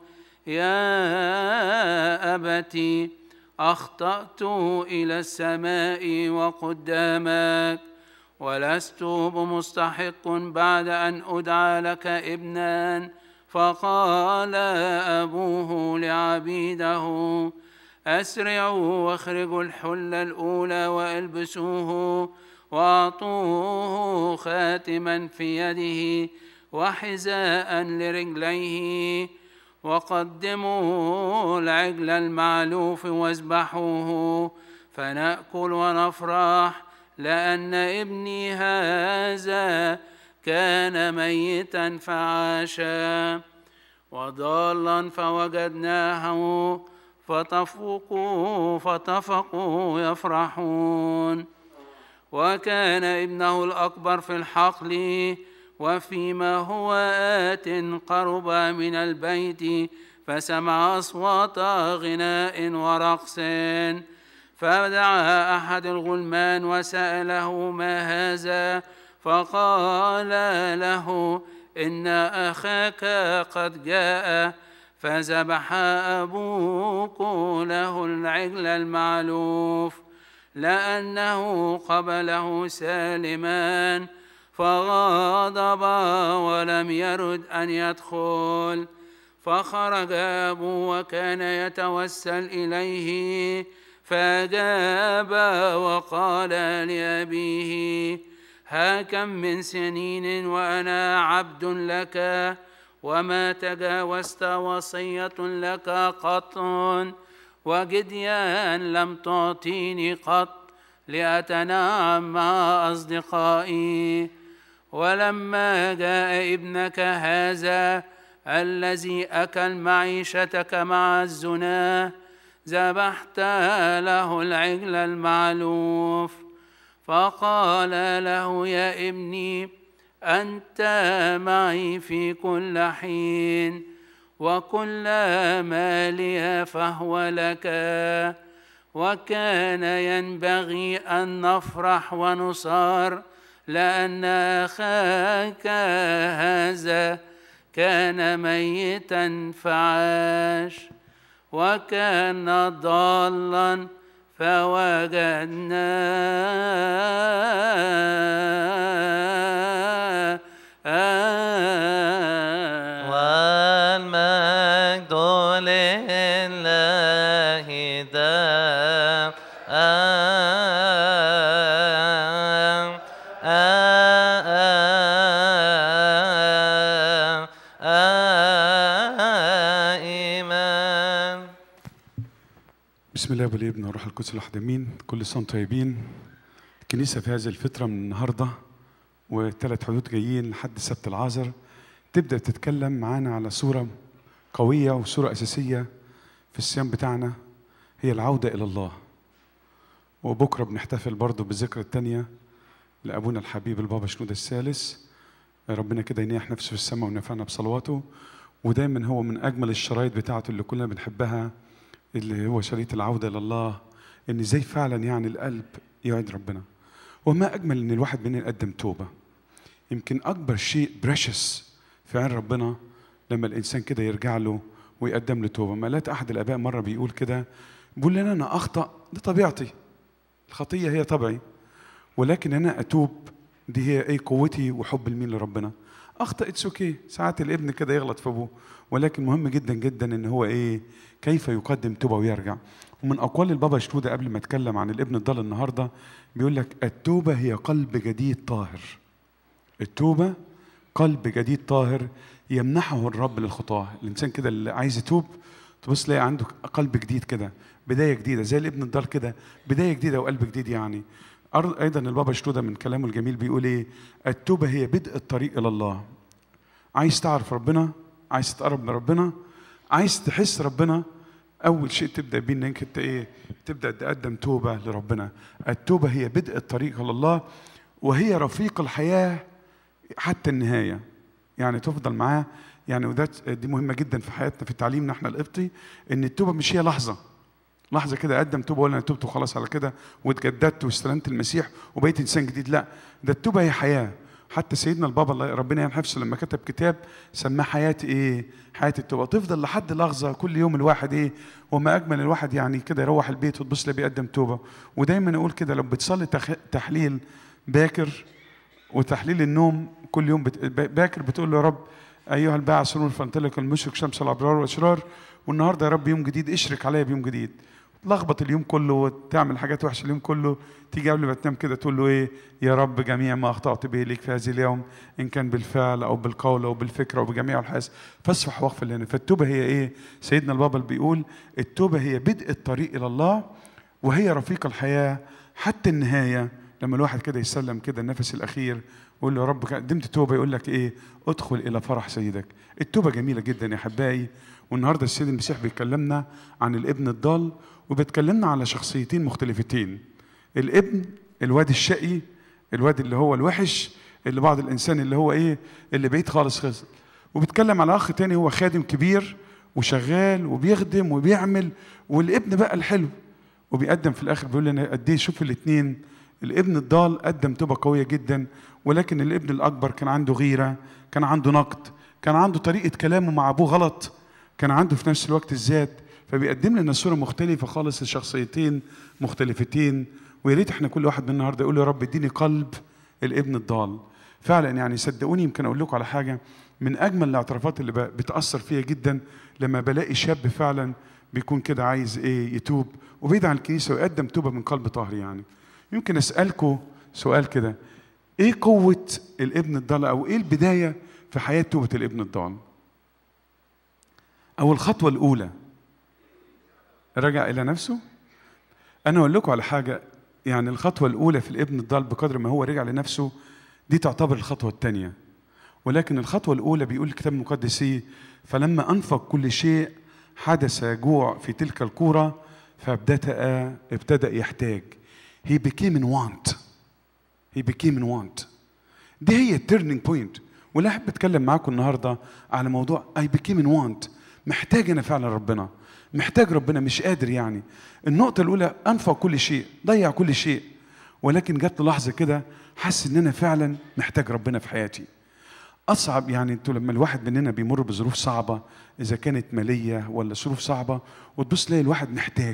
يا أبتي أخطأت إلى السماء وقدامك، ولست بمستحق بعد أن أدعى لك ابنا. فقال أبوه لعبيده أسرعوا واخرجوا الحلة الأولى وألبسوه، وأعطوه خاتما في يده وحذاء لرجليه، وقدموا العجل المعلوف واذبحوه، فنأكل ونفرح، لأن ابني هذا كان ميتا فعاشا، وضالا فوجدناه، فتفقوا يفرحون. وكان ابنه الأكبر في الحقل، وفيما هو آت قرب من البيت فسمع أصوات غناء ورقص، فدعا أحد الغلمان وسأله ما هذا، فقال له إن أخاك قد جاء، فذبح أبوك له العجل المعلوف. لأنه قبله سالما، فغضب ولم يرد أن يدخل. فخرج أبوه وكان يتوسل إليه، فأجاب وقال لأبيه: ها كم من سنين وأنا عبد لك، وما تجاوزت وصية لك قط، وجديا لم تعطيني قط لأتنعم مع أصدقائي. ولما جاء ابنك هذا الذي أكل معيشتك مع الزنا، ذبحت له العجل المعلوف. فقال له: يا ابني، أنت معي في كل حين، وكل مالي فهو لك، وكان ينبغي أن نفرح ونصار، لأن أخاك هذا كان ميتا فعاش، وكان ضالا فوجدناه. والمجد لله دائما. بسم الله والابن والروح القدس الواحد امين. كل سنه وانتم طيبين. الكنيسه في هذه الفتره من النهارده وثلاث حدود جايين لحد سبت العذر تبدا تتكلم معانا على صوره قويه وصوره اساسيه في الصيام بتاعنا، هي العوده الى الله. وبكره بنحتفل برضه بالذكرى الثانيه لابونا الحبيب البابا شنودة الثالث، ربنا كده ينيح نفسه في السماء ونفعنا بصلواته. ودايما هو من اجمل الشرايط بتاعته اللي كلنا بنحبها، اللي هو شريط العودة لله، إن إزاي فعلا يعني القلب يعد ربنا. وما أجمل إن الواحد مننا يقدم توبة. يمكن أكبر شيء بريشس في عين ربنا لما الإنسان كده يرجع له ويقدم له توبة. مالات أحد الآباء مرة بيقول كده، بيقول لنا أنا أخطأ، دي طبيعتي، الخطية هي طبعي، ولكن أنا أتوب دي هي إيه قوتي وحب المين لربنا. أخطأ اتس اوكي، ساعات الابن كده يغلط في أبوه، ولكن مهم جدا جدا إن هو إيه كيف يقدم توبة ويرجع. ومن أقوال البابا شنودة قبل ما أتكلم عن الابن الضال النهاردة بيقول لك التوبة هي قلب جديد طاهر. التوبة قلب جديد طاهر يمنحه الرب للخطاة. الإنسان كده اللي عايز يتوب تبص تلاقي عنده قلب جديد كده، بداية جديدة زي الابن الضال كده، بداية جديدة وقلب جديد يعني. أيضا البابا شنودة من كلامه الجميل بيقول إيه؟ التوبة هي بدء الطريق إلى الله. عايز تعرف ربنا، عايز تقرب من ربنا، عايز تحس ربنا، أول شيء تبدأ بيه إنك أنت إيه؟ تبدأ تقدم توبة لربنا. التوبة هي بدء الطريق إلى الله، وهي رفيق الحياة حتى النهاية. يعني تفضل معاه يعني، وده دي مهمة جدا في حياتنا في تعليمنا احنا القبطي، إن التوبة مش هي لحظة كده قدم توبة ولا أنا تبت وخلاص على كده واتجددت واستلمت المسيح وبقيت إنسان جديد. لا، ده التوبة هي حياة. حتى سيدنا البابا الله ربنا ينحفظه لما كتب كتاب سماه حياة إيه؟ حياة التوبة. تفضل لحد لحظة كل يوم الواحد إيه؟ وما أجمل الواحد يعني كده يروح البيت وتبص له بيقدم توبة. ودايما أقول كده لو بتصلي تحليل باكر وتحليل النوم كل يوم باكر بتقول له يا رب أيها الباعث سرور فانطلق المشرق شمس الأبرار والأشرار، والنهارده يا رب يوم جديد اشرك عليا بيوم جديد. تلخبط اليوم كله وتعمل حاجات وحشه اليوم كله، تيجي قبل ما تنام كده تقول له ايه؟ يا رب جميع ما اخطات به ليك في هذه اليوم ان كان بالفعل او بالقول او بالفكره او بجميع الحواس فاصفح واغفر لنا. فالتوبه هي ايه؟ سيدنا البابا بيقول التوبه هي بدء الطريق الى الله، وهي رفيق الحياه حتى النهايه. لما الواحد كده يسلم كده النفس الاخير ويقول له يا رب قدمت توبه، يقول لك ايه؟ ادخل الى فرح سيدك. التوبه جميله جدا يا احبائي. والنهارده السيد المسيح بيكلمنا عن الابن الضال، وبيتكلمنا على شخصيتين مختلفتين. الابن الواد الشقي، الواد اللي هو الوحش، اللي بعض الانسان اللي هو ايه؟ اللي بعيد خالص. وبيتكلم على اخ تاني هو خادم كبير وشغال وبيخدم وبيعمل، والابن بقى الحلو وبيقدم في الاخر. بيقول لنا قد ايه شوف الاثنين. الابن الضال قدم توبه قويه جدا، ولكن الابن الاكبر كان عنده غيره، كان عنده نقد، كان عنده طريقه كلامه مع ابوه غلط، كان عنده في نفس الوقت الذات. فبيقدم لنا صورة مختلفة خالص، الشخصيتين مختلفتين ويا ريت احنا كل واحد من النهارده يقول يا رب اديني قلب الابن الضال. فعلا يعني صدقوني يمكن اقول لكم على حاجه من اجمل الاعترافات اللي بتاثر فيا جدا لما بلاقي شاب فعلا بيكون كده عايز ايه يتوب وبعيد عن الكنيسه ويقدم توبه من قلب طاهر. يعني يمكن اسالكم سؤال كده، ايه قوه الابن الضال او ايه البدايه في حياه توبه الابن الضال؟ او الخطوه الاولى رجع الى نفسه. انا اقول لكم على حاجه، يعني الخطوه الاولى في الابن الضال بقدر ما هو رجع لنفسه دي تعتبر الخطوه الثانيه، ولكن الخطوه الاولى بيقول الكتاب المقدس ايه؟ فلما انفق كل شيء حدث جوع في تلك القرى فابتدأ يحتاج. he became in want. he became in want. دي هي التيرنينج بوينت. ولا احب اتكلم معاكم النهارده على موضوع I became in want. محتاج انا فعلا ربنا، محتاج ربنا، مش قادر. يعني النقطه الاولى انفق كل شيء، ضيع كل شيء، ولكن جت لحظه كده حس ان انا فعلا محتاج ربنا في حياتي. اصعب يعني انتوا لما الواحد مننا بيمر بظروف صعبه اذا كانت ماليه ولا ظروف صعبه وتبص تلاقي الواحد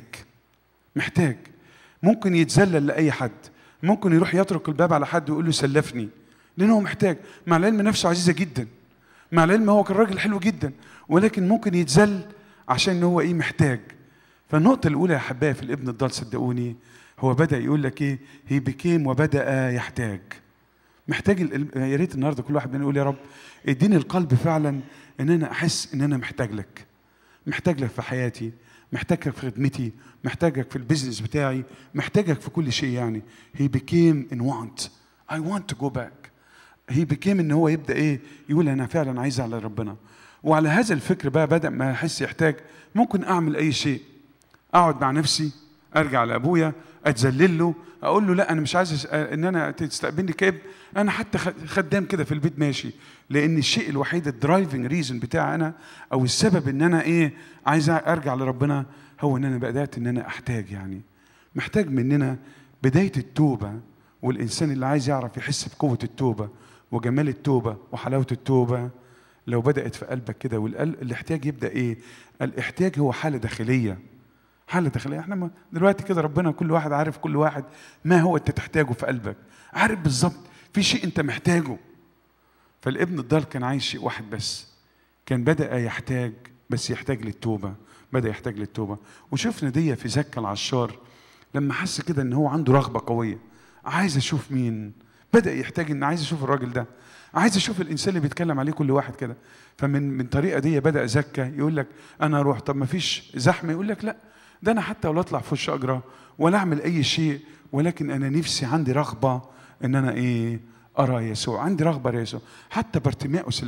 محتاج ممكن يتذلل لاي حد، ممكن يروح يطرق الباب على حد ويقول له سلفني لانه هو محتاج، مع العلم نفسه عزيزه جدا، مع العلم هو كان راجل حلو جدا، ولكن ممكن يتذل عشان هو ايه محتاج. فالنقطه الاولى يا حبايبي في الابن الضال صدقوني هو بدا يقول لك ايه هي بيكيم وبدا يحتاج. محتاج يا ريت النهارده كل واحد مننا يقول يا رب اديني القلب فعلا ان انا احس ان انا محتاج لك في حياتي، محتاجك في خدمتي، محتاجك في البيزنس بتاعي، محتاجك في كل شيء. يعني he became in want. I want to go back. he became ان هو يبدا ايه يقول انا فعلا عايز على ربنا. وعلى هذا الفكر بقى بدا ما احس يحتاج ممكن اعمل اي شيء، اقعد مع نفسي، ارجع لابويا، اتذلل له، اقول له لا انا مش عايز ان انا تستقبلني كابن، انا حتى خدام كده في البيت ماشي، لان الشيء الوحيد الدرايفنج ريزن بتاعي انا او السبب ان انا ايه عايز ارجع لربنا هو ان انا بدات ان انا احتاج. يعني محتاج مننا بدايه التوبه، والانسان اللي عايز يعرف يحس بقوه التوبه وجمال التوبه وحلاوه التوبه لو بدات في قلبك كده. والاحتياج يبدا ايه؟ الاحتياج هو حاله داخليه، حالة داخلية. احنا دلوقتي كده ربنا كل واحد عارف كل واحد ما هو انت تحتاجه في قلبك، عارف بالظبط في شيء انت محتاجه. فالابن الضال كان عايز شيء واحد بس، كان بدأ يحتاج، بس يحتاج للتوبة، بدأ يحتاج للتوبة. وشفنا دي في زكا العشار لما حس كده ان هو عنده رغبة قوية، عايز اشوف مين، بدأ يحتاج ان عايز اشوف الراجل ده، عايز اشوف الانسان اللي بيتكلم عليه كل واحد كده. فمن طريقة دي بدأ زكا يقول لك انا اروح، طب ما فيش زحمة، يقول لك لا ده انا حتى ولا اطلع في الشجره ولا اعمل اي شيء، ولكن انا نفسي عندي رغبه ان انا ايه ارى يسوع، عندي رغبه ارى يسوع. حتى بارتيماوس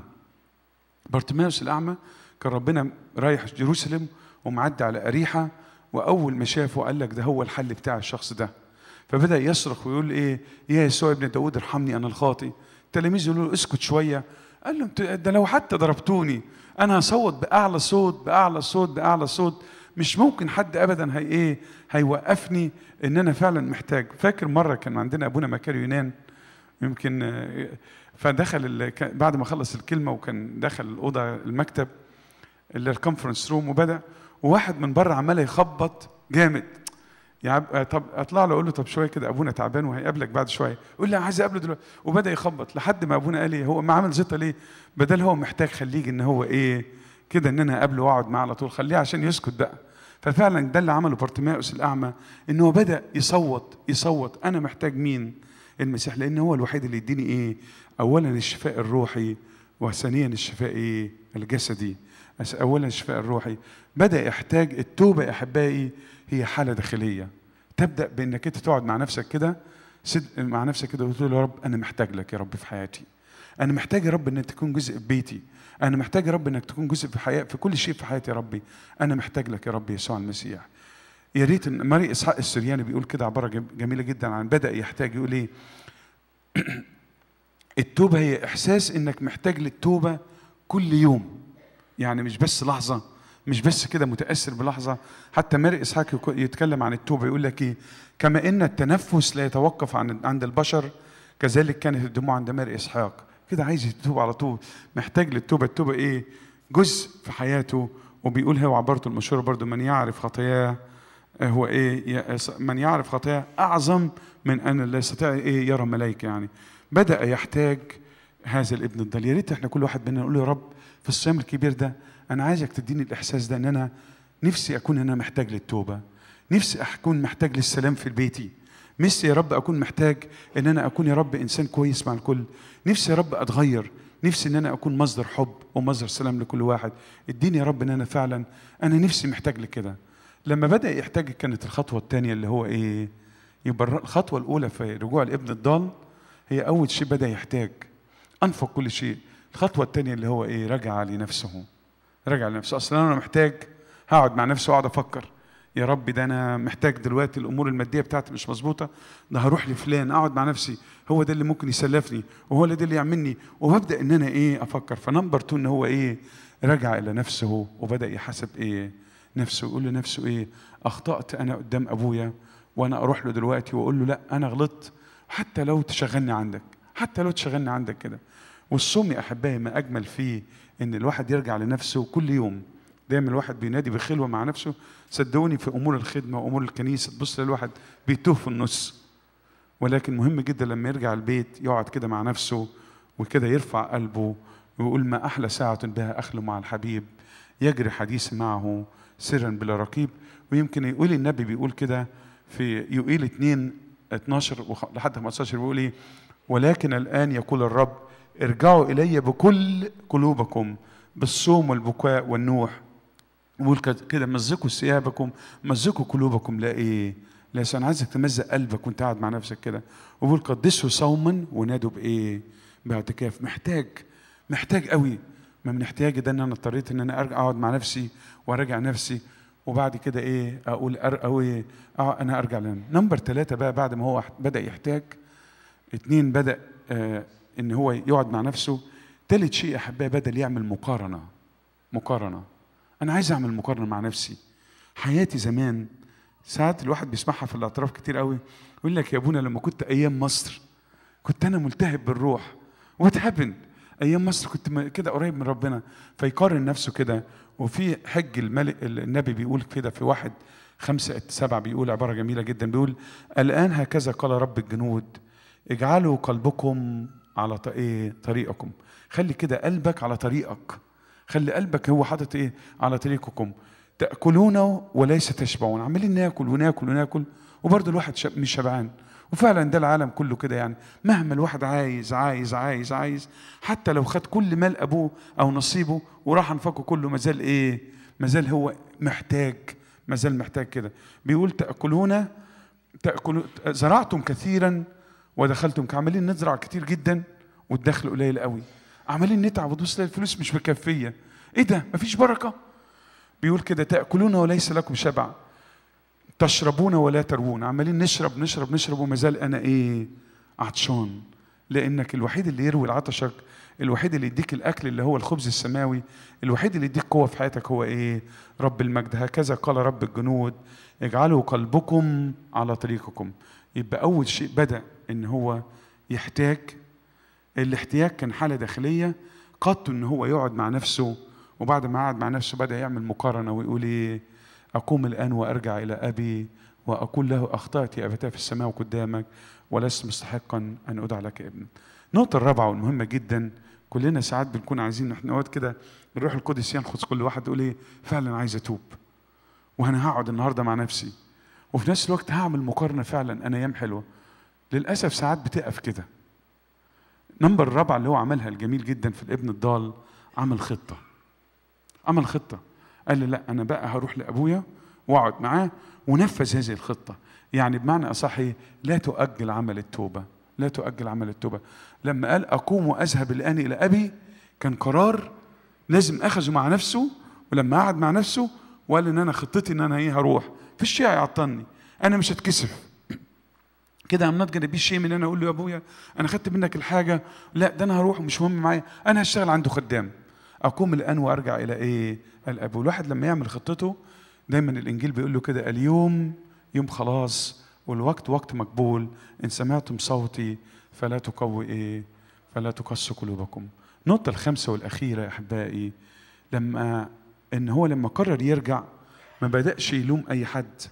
الاعمى كان ربنا رايح جيروسلم ومعدي على اريحه، واول ما شافه قال لك ده هو الحل بتاع الشخص ده، فبدا يصرخ ويقول ايه يا يسوع ابن داود ارحمني انا الخاطي. التلاميذ يقولوا له اسكت شويه، قال لهم ده لو حتى ضربتوني انا هصوت باعلى صوت، مش ممكن حد ابدا هيوقفني ان انا فعلا محتاج. فاكر مره كان عندنا ابونا مكاري يونان يمكن، فدخل بعد ما خلص الكلمه وكان دخل الاوضه المكتب اللي الكونفرنس روم، وبدا وواحد من بره عمال يخبط جامد، يعني طب اطلع له اقول له طب شويه كده ابونا تعبان وهيقابلك بعد شويه، يقول لي عايز اقابله دلوقتي، وبدا يخبط لحد ما ابونا قال لي هو ما عمل زيطه ليه؟ بدل هو محتاج خليه ان هو ايه كده ان انا اقابله واقعد معاه على طول، خليه عشان يسكت بقى. ففعلا ده اللي عمله بارتيماوس الاعمى، ان هو بدا يصوت انا محتاج مين؟ المسيح، لان هو الوحيد اللي يديني ايه؟ اولا الشفاء الروحي، وثانيا الشفاء ايه؟ الجسدي. اولا الشفاء الروحي. بدا يحتاج التوبه يا احبائي هي حاله داخليه، تبدا بانك انت تقعد مع نفسك كده، مع نفسك كده وتقول يا رب انا محتاج لك يا رب في حياتي، انا محتاج يا رب انك تكون جزء في بيتي، انا محتاج يا رب انك تكون جزء في كل شيء في حياتي يا ربي، انا محتاج لك يا رب يسوع المسيح. يا ريت ماري اسحاق السرياني بيقول كده عباره جميله جدا عن بدا يحتاج، يقول ايه؟ التوبه هي احساس انك محتاج للتوبه كل يوم، يعني مش بس لحظه، مش بس كده متاثر بلحظه. حتى ماري اسحاق يتكلم عن التوبه يقول لك ايه؟ كما ان التنفس لا يتوقف عند البشر كذلك كانت الدموع عند ماري اسحاق. كده عايز يتوب على طول، محتاج للتوبه. التوبه ايه؟ جزء في حياته. وبيقول هو عبارته المشهوره برضو من يعرف خطاياه هو من يعرف خطاياه أعظم من أن لا يستطيع يرى ملائكة. يعني بدأ يحتاج هذا الابن الضال. يا ريت احنا كل واحد منا نقول له يا رب في الصيام الكبير ده أنا عايزك تديني الإحساس ده، إن أنا نفسي أكون أنا محتاج للتوبة، نفسي أكون محتاج للسلام في بيتي، نفسي يا رب أكون محتاج إن أنا أكون يا رب إنسان كويس مع الكل، نفسي يا رب أتغير، نفسي إن أنا أكون مصدر حب ومصدر سلام لكل واحد. اديني يا رب إن أنا فعلا أنا نفسي محتاج لكده. لما بدأ يحتاج كانت الخطوة الثانية اللي هو يبقى الخطوة الأولى في رجوع الابن الضال هي أول شيء بدأ يحتاج أنفق كل شيء. الخطوة الثانية اللي هو رجع لنفسه، رجع لنفسه. أصلا أنا محتاج هقعد مع نفسي وأقعد أفكر يا رب ده أنا محتاج دلوقتي الأمور المادية بتاعتي مش مظبوطة، ده هروح لفلان أقعد مع نفسي، هو ده اللي ممكن يسلفني وهو ده اللي يعملني، وببدأ إن أنا أفكر. فنمبر 2 إن هو رجع إلى نفسه وبدأ يحاسب نفسه، يقول لنفسه أخطأت أنا قدام أبويا، وأنا أروح له دلوقتي وأقول له لا أنا غلطت، حتى لو تشغلني عندك، حتى لو تشغلني عندك كده. والصوم يا أحبائي ما أجمل فيه إن الواحد يرجع لنفسه كل يوم. دايما الواحد بينادي بخلوة مع نفسه، صدقوني في أمور الخدمة وأمور الكنيسة تبص للواحد بيتوه في النص، ولكن مهم جدا لما يرجع البيت يقعد كده مع نفسه وكده يرفع قلبه ويقول ما أحلى ساعة بها أخلو مع الحبيب، يجري حديث معه سرا بلا رقيب. ويمكن يقول النبي بيقول كده في يوئيل 2:12 لحد 15 بيقول ولكن الآن يقول الرب ارجعوا إلي بكل قلوبكم بالصوم والبكاء والنوح. بيقول كده مزقوا ثيابكم مزقوا قلوبكم لا لا أنا عايزك تمزق قلبك وانت قاعد مع نفسك كده. وبيقول قدسوا صوما ونادوا باعتكاف. محتاج قوي. ما من احتياجي ده ان انا اضطريت ان انا ارجع اقعد مع نفسي وارجع نفسي، وبعد كده اقول انا ارجع لنا. نمبر 3 بقى بعد ما هو بدا يحتاج، 2 بدا ان هو يقعد مع نفسه. 3 شيء يا احبائي بدا يعمل مقارنه. انا عايز اعمل مقارنه مع نفسي. حياتي زمان ساعات الواحد بيسمعها في الاعتراف كتير قوي، يقول لك يا ابونا لما كنت ايام مصر كنت انا ملتهب بالروح واتهبن، ايام مصر كنت كده قريب من ربنا. فيقارن نفسه كده. وفي حج الملك النبي بيقول كده في 1:5-7 بيقول عباره جميله جدا، بيقول الان هكذا قال رب الجنود اجعلوا قلبكم على طريقكم. خلي كده قلبك على طريقك، خلي قلبك هو حاطط على طريقكم. تاكلون وليس تشبعون، عمالين ناكل وناكل وناكل وبرضه الواحد مش شبعان. وفعلا ده العالم كله كده، يعني مهما الواحد عايز عايز عايز عايز، حتى لو خد كل مال ابوه او نصيبه وراح انفقه كله مازال مازال هو محتاج، مازال محتاج كده. بيقول تاكلون زرعتم كثيرا ودخلتم، عمالين نزرع كتير جدا والدخل قليل قوي، عمالين نتعب وتبص الفلوس مش مكفيه. ده مفيش بركه. بيقول كده تاكلون وليس لكم شبع، تشربون ولا تروون، عمالين نشرب نشرب نشرب ومازال انا عطشان. لانك الوحيد اللي يروي العطشك، الوحيد اللي يديك الاكل اللي هو الخبز السماوي، الوحيد اللي يديك قوه في حياتك هو رب المجد. هكذا قال رب الجنود اجعلوا قلبكم على طريقكم. يبقى اول شيء بدا ان هو يحتاج. الاحتياج كان حاله داخليه قدته ان هو يقعد مع نفسه، وبعد ما قعد مع نفسه بدا يعمل مقارنه ويقول أقوم الآن وأرجع إلى أبي وأقول له أخطأت يا أبتاه في السماء قدامك ولست مستحقا أن أدعى لك ابن. النقطة الرابعة والمهمة جدا، كلنا ساعات بنكون عايزين احنا وقت كده الروح القدس ينخذ كل واحد يقول فعلا عايز أتوب وأنا هقعد النهاردة مع نفسي، وفي نفس الوقت هعمل مقارنة فعلا أنا أيام حلوة. للأسف ساعات بتقف كده. نمبر 4 اللي هو عملها الجميل جدا في الابن الضال، عمل خطة. قال لي لا أنا بقى هروح لأبويا وأقعد معاه ونفذ هذه الخطة. يعني بمعنى أصح لا تؤجل عمل التوبة، لا تؤجل عمل التوبة. لما قال أقوم وأذهب الآن إلى أبي كان قرار لازم أخذه مع نفسه. ولما قعد مع نفسه وقال إن أنا خطتي إن أنا هروح في الشيء يعطلني، أنا مش هتكسف كده. I'm not gonna be shame إن أنا أقول له يا أبويا أنا خدت منك الحاجة، لا ده أنا هروح ومش مهم معايا، أنا هشتغل عنده خدام. أقوم الآن وأرجع إلى الأب. والواحد لما يعمل خطته دايما الإنجيل بيقول له كده اليوم يوم خلاص والوقت وقت مقبول، إن سمعتم صوتي فلا تقوي فلا تقسوا قلوبكم. النقطة الخامسة والأخيرة يا أحبائي، لما قرر يرجع ما بدأش يلوم أي حد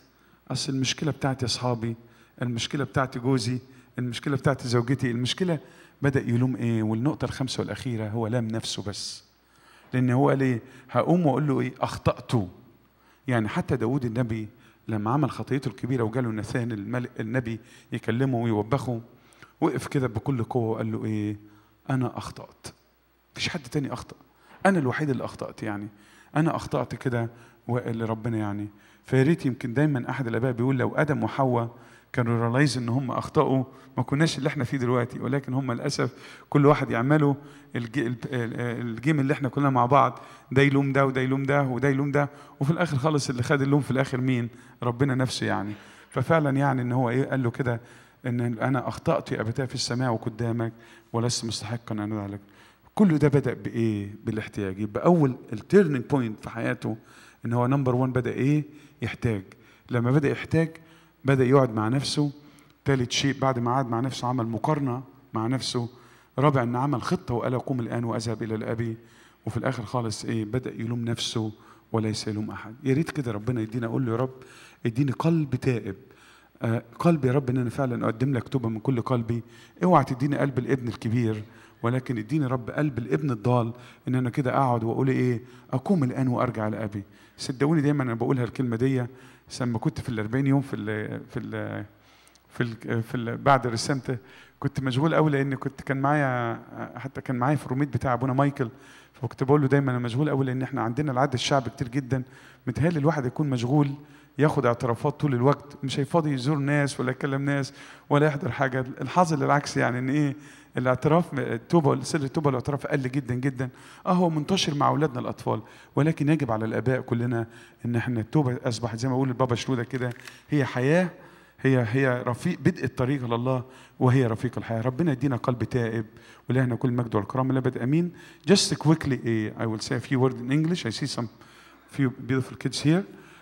أصل المشكلة بتاعتي أصحابي، المشكلة بتاعتي جوزي، المشكلة بتاعتي زوجتي، المشكلة بدأ يلوم إيه؟ والنقطة الخامسة والأخيرة هو لام نفسه بس. لأن هو قال إيه؟ هقوم وأقول له إيه؟ أخطأت. يعني حتى داود النبي لما عمل خطيته الكبيرة وجاله ناثان النبي يكلمه ويوبخه، وقف كده بكل قوة وقال له إيه؟ أنا أخطأت. مفيش حد تاني أخطأ، أنا الوحيد اللي أخطأت. يعني أنا أخطأت كده لربنا يعني. فياريت يمكن دايما أحد الآباء بيقول لو آدم وحواء كانوا ريلايز إن هم أخطأوا ما كناش اللي إحنا فيه دلوقتي، ولكن هم للأسف كل واحد يعملوا الجيم اللي إحنا كلنا مع بعض، ده يلوم ده وده يلوم ده وده يلوم ده، وفي الآخر خالص اللي خد اللوم في الآخر مين؟ ربنا نفسه يعني. ففعلا يعني إن هو إيه؟ قال له كده إن أنا أخطأت يا أبتاه في السماء وقدامك ولست مستحقا أن أدعو لك. كل ده بدأ بإيه؟ بالاحتياج. يبقى أول التيرنينج بوينت في حياته إن هو نمبر 1 بدأ إيه؟ يحتاج. لما بدأ يحتاج بدأ يقعد مع نفسه. ثالث شيء بعد ما قعد مع نفسه عمل مقارنة مع نفسه. رابع إن عمل خطة وقال أقوم الآن وأذهب إلى الأبي. وفي الآخر خالص إيه؟ بدأ يلوم نفسه وليس يلوم أحد. يا ريت كده ربنا يدينا، أقول له يا رب اديني قلب تائب. قلبي يا رب إن أنا فعلا أقدم لك توبة من كل قلبي. اوعى تديني قلب الابن الكبير، ولكن اديني رب قلب الابن الضال، ان انا كده اقعد واقول ايه؟ اقوم الان وارجع لابي. صدقوني دايما انا بقولها الكلمه دي لما كنت في ال40 يوم بعد رسامته كنت مشغول قوي، لان كان معايا حتى كان معايا في الروميت بتاع ابونا مايكل، فكنت بقول له دايما انا مشغول قوي لان احنا عندنا العدد الشعب كتير جدا. متهيألي الواحد يكون مشغول ياخد اعترافات طول الوقت، مش هيفاضي يزور ناس ولا يكلم ناس ولا يحضر حاجه. الحاصل العكس يعني ان ايه؟ الاعتراف التوبه، سر التوبه والاعتراف قل جدا جدا. هو منتشر مع اولادنا الاطفال، ولكن يجب على الاباء كلنا ان احنا التوبه اصبحت زي ما بقول البابا شنودة كده هي حياه، هي رفيق بدء الطريق لله، وهي رفيق الحياه. ربنا يدينا قلب تائب، ولهنا كل المجد والكرامه لابد امين. Just quickly I will say a few words in English. I see some few beautiful kids here.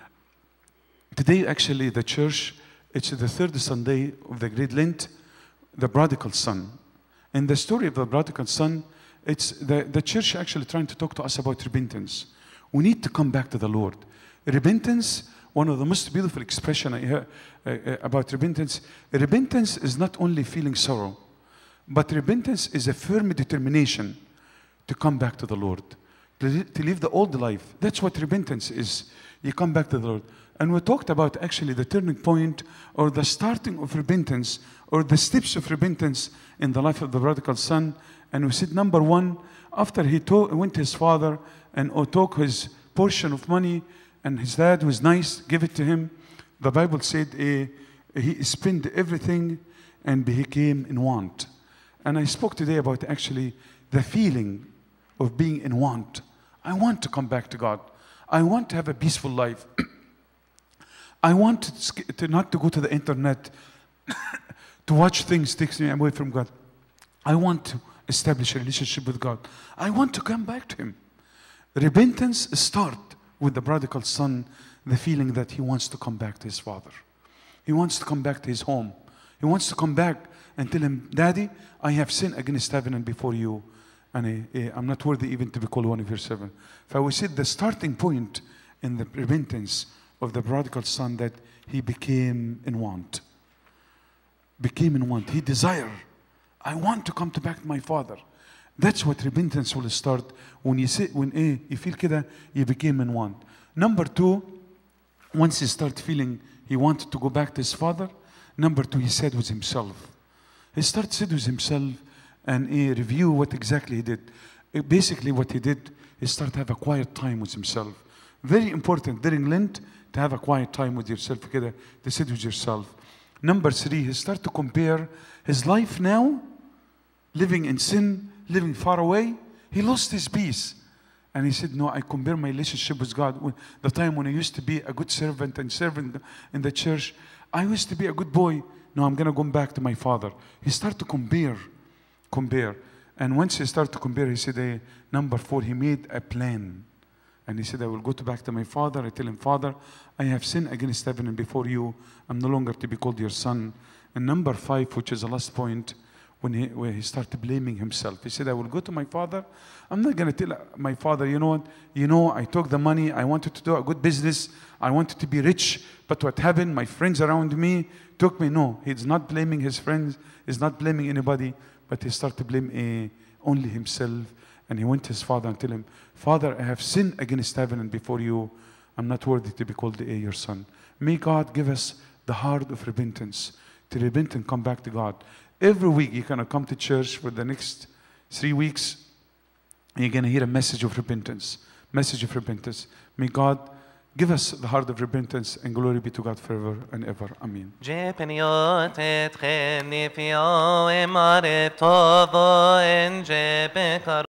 Today actually the church, it's the third Sunday of the Great Lent, the prodigal son. In the story of the prodigal son, it's the church actually trying to talk to us about repentance. We need to come back to the Lord. Repentance, one of the most beautiful expression I hear about repentance. Repentance is not only feeling sorrow, but repentance is a firm determination to come back to the Lord, to live the old life. That's what repentance is. You come back to the Lord. And we talked about actually the turning point or the starting of repentance or the steps of repentance in the life of the prodigal son. And we said number 1, after he went to his father and took his portion of money and his dad was nice, give it to him. The Bible said he spent everything and became in want. And I spoke today about actually the feeling of being in want. I want to come back to God. I want to have a peaceful life. I want to not to go to the internet to watch things takes me away from God. I want to establish a relationship with God. I want to come back to Him. Repentance starts with the prodigal son, the feeling that he wants to come back to his father. He wants to come back to his home. He wants to come back and tell him, Daddy, I have sinned against heaven and before you, and I'm not worthy even to be called one of your seven. So we said the starting point in the repentance of the prodigal son that he became in want. Became in want. He desired, I want to come back to my father. That's what repentance will start when you say, you feel kida, you became in want. Number 2, once he started feeling he wanted to go back to his father, number 2, he said with himself. He started said with himself and review what exactly he did. Basically what he did, he started to have a quiet time with himself. Very important during Lent to have a quiet time with yourself, to sit with yourself. Number 3, he started to compare his life now, living in sin, living far away. He lost his peace. And he said, no, I compare my relationship with God. The time when I used to be a good servant and servant in the church, I used to be a good boy. No, I'm going to go back to my father. He started to compare. And once he started to compare, he said, number 4, he made a plan. And he said, I will go back to my father. I tell him, Father, I have sinned against heaven and before you. I'm no longer to be called your son. And number 5, which is the last point, when he started blaming himself. He said, I will go to my father. I'm not going to tell my father, you know, I took the money. I wanted to do a good business. I wanted to be rich. But what happened? My friends around me took me. No, he's not blaming his friends. He's not blaming anybody. But he started to blame only himself. And he went to his father and told him, Father, I have sinned against heaven and before you. I'm not worthy to be called your son. May God give us the heart of repentance, to repent and come back to God. Every week you're going to come to church for the next 3 weeks. And you're going to hear a message of repentance. Message of repentance. May God give us the heart of repentance, and glory be to God forever and ever. Amen.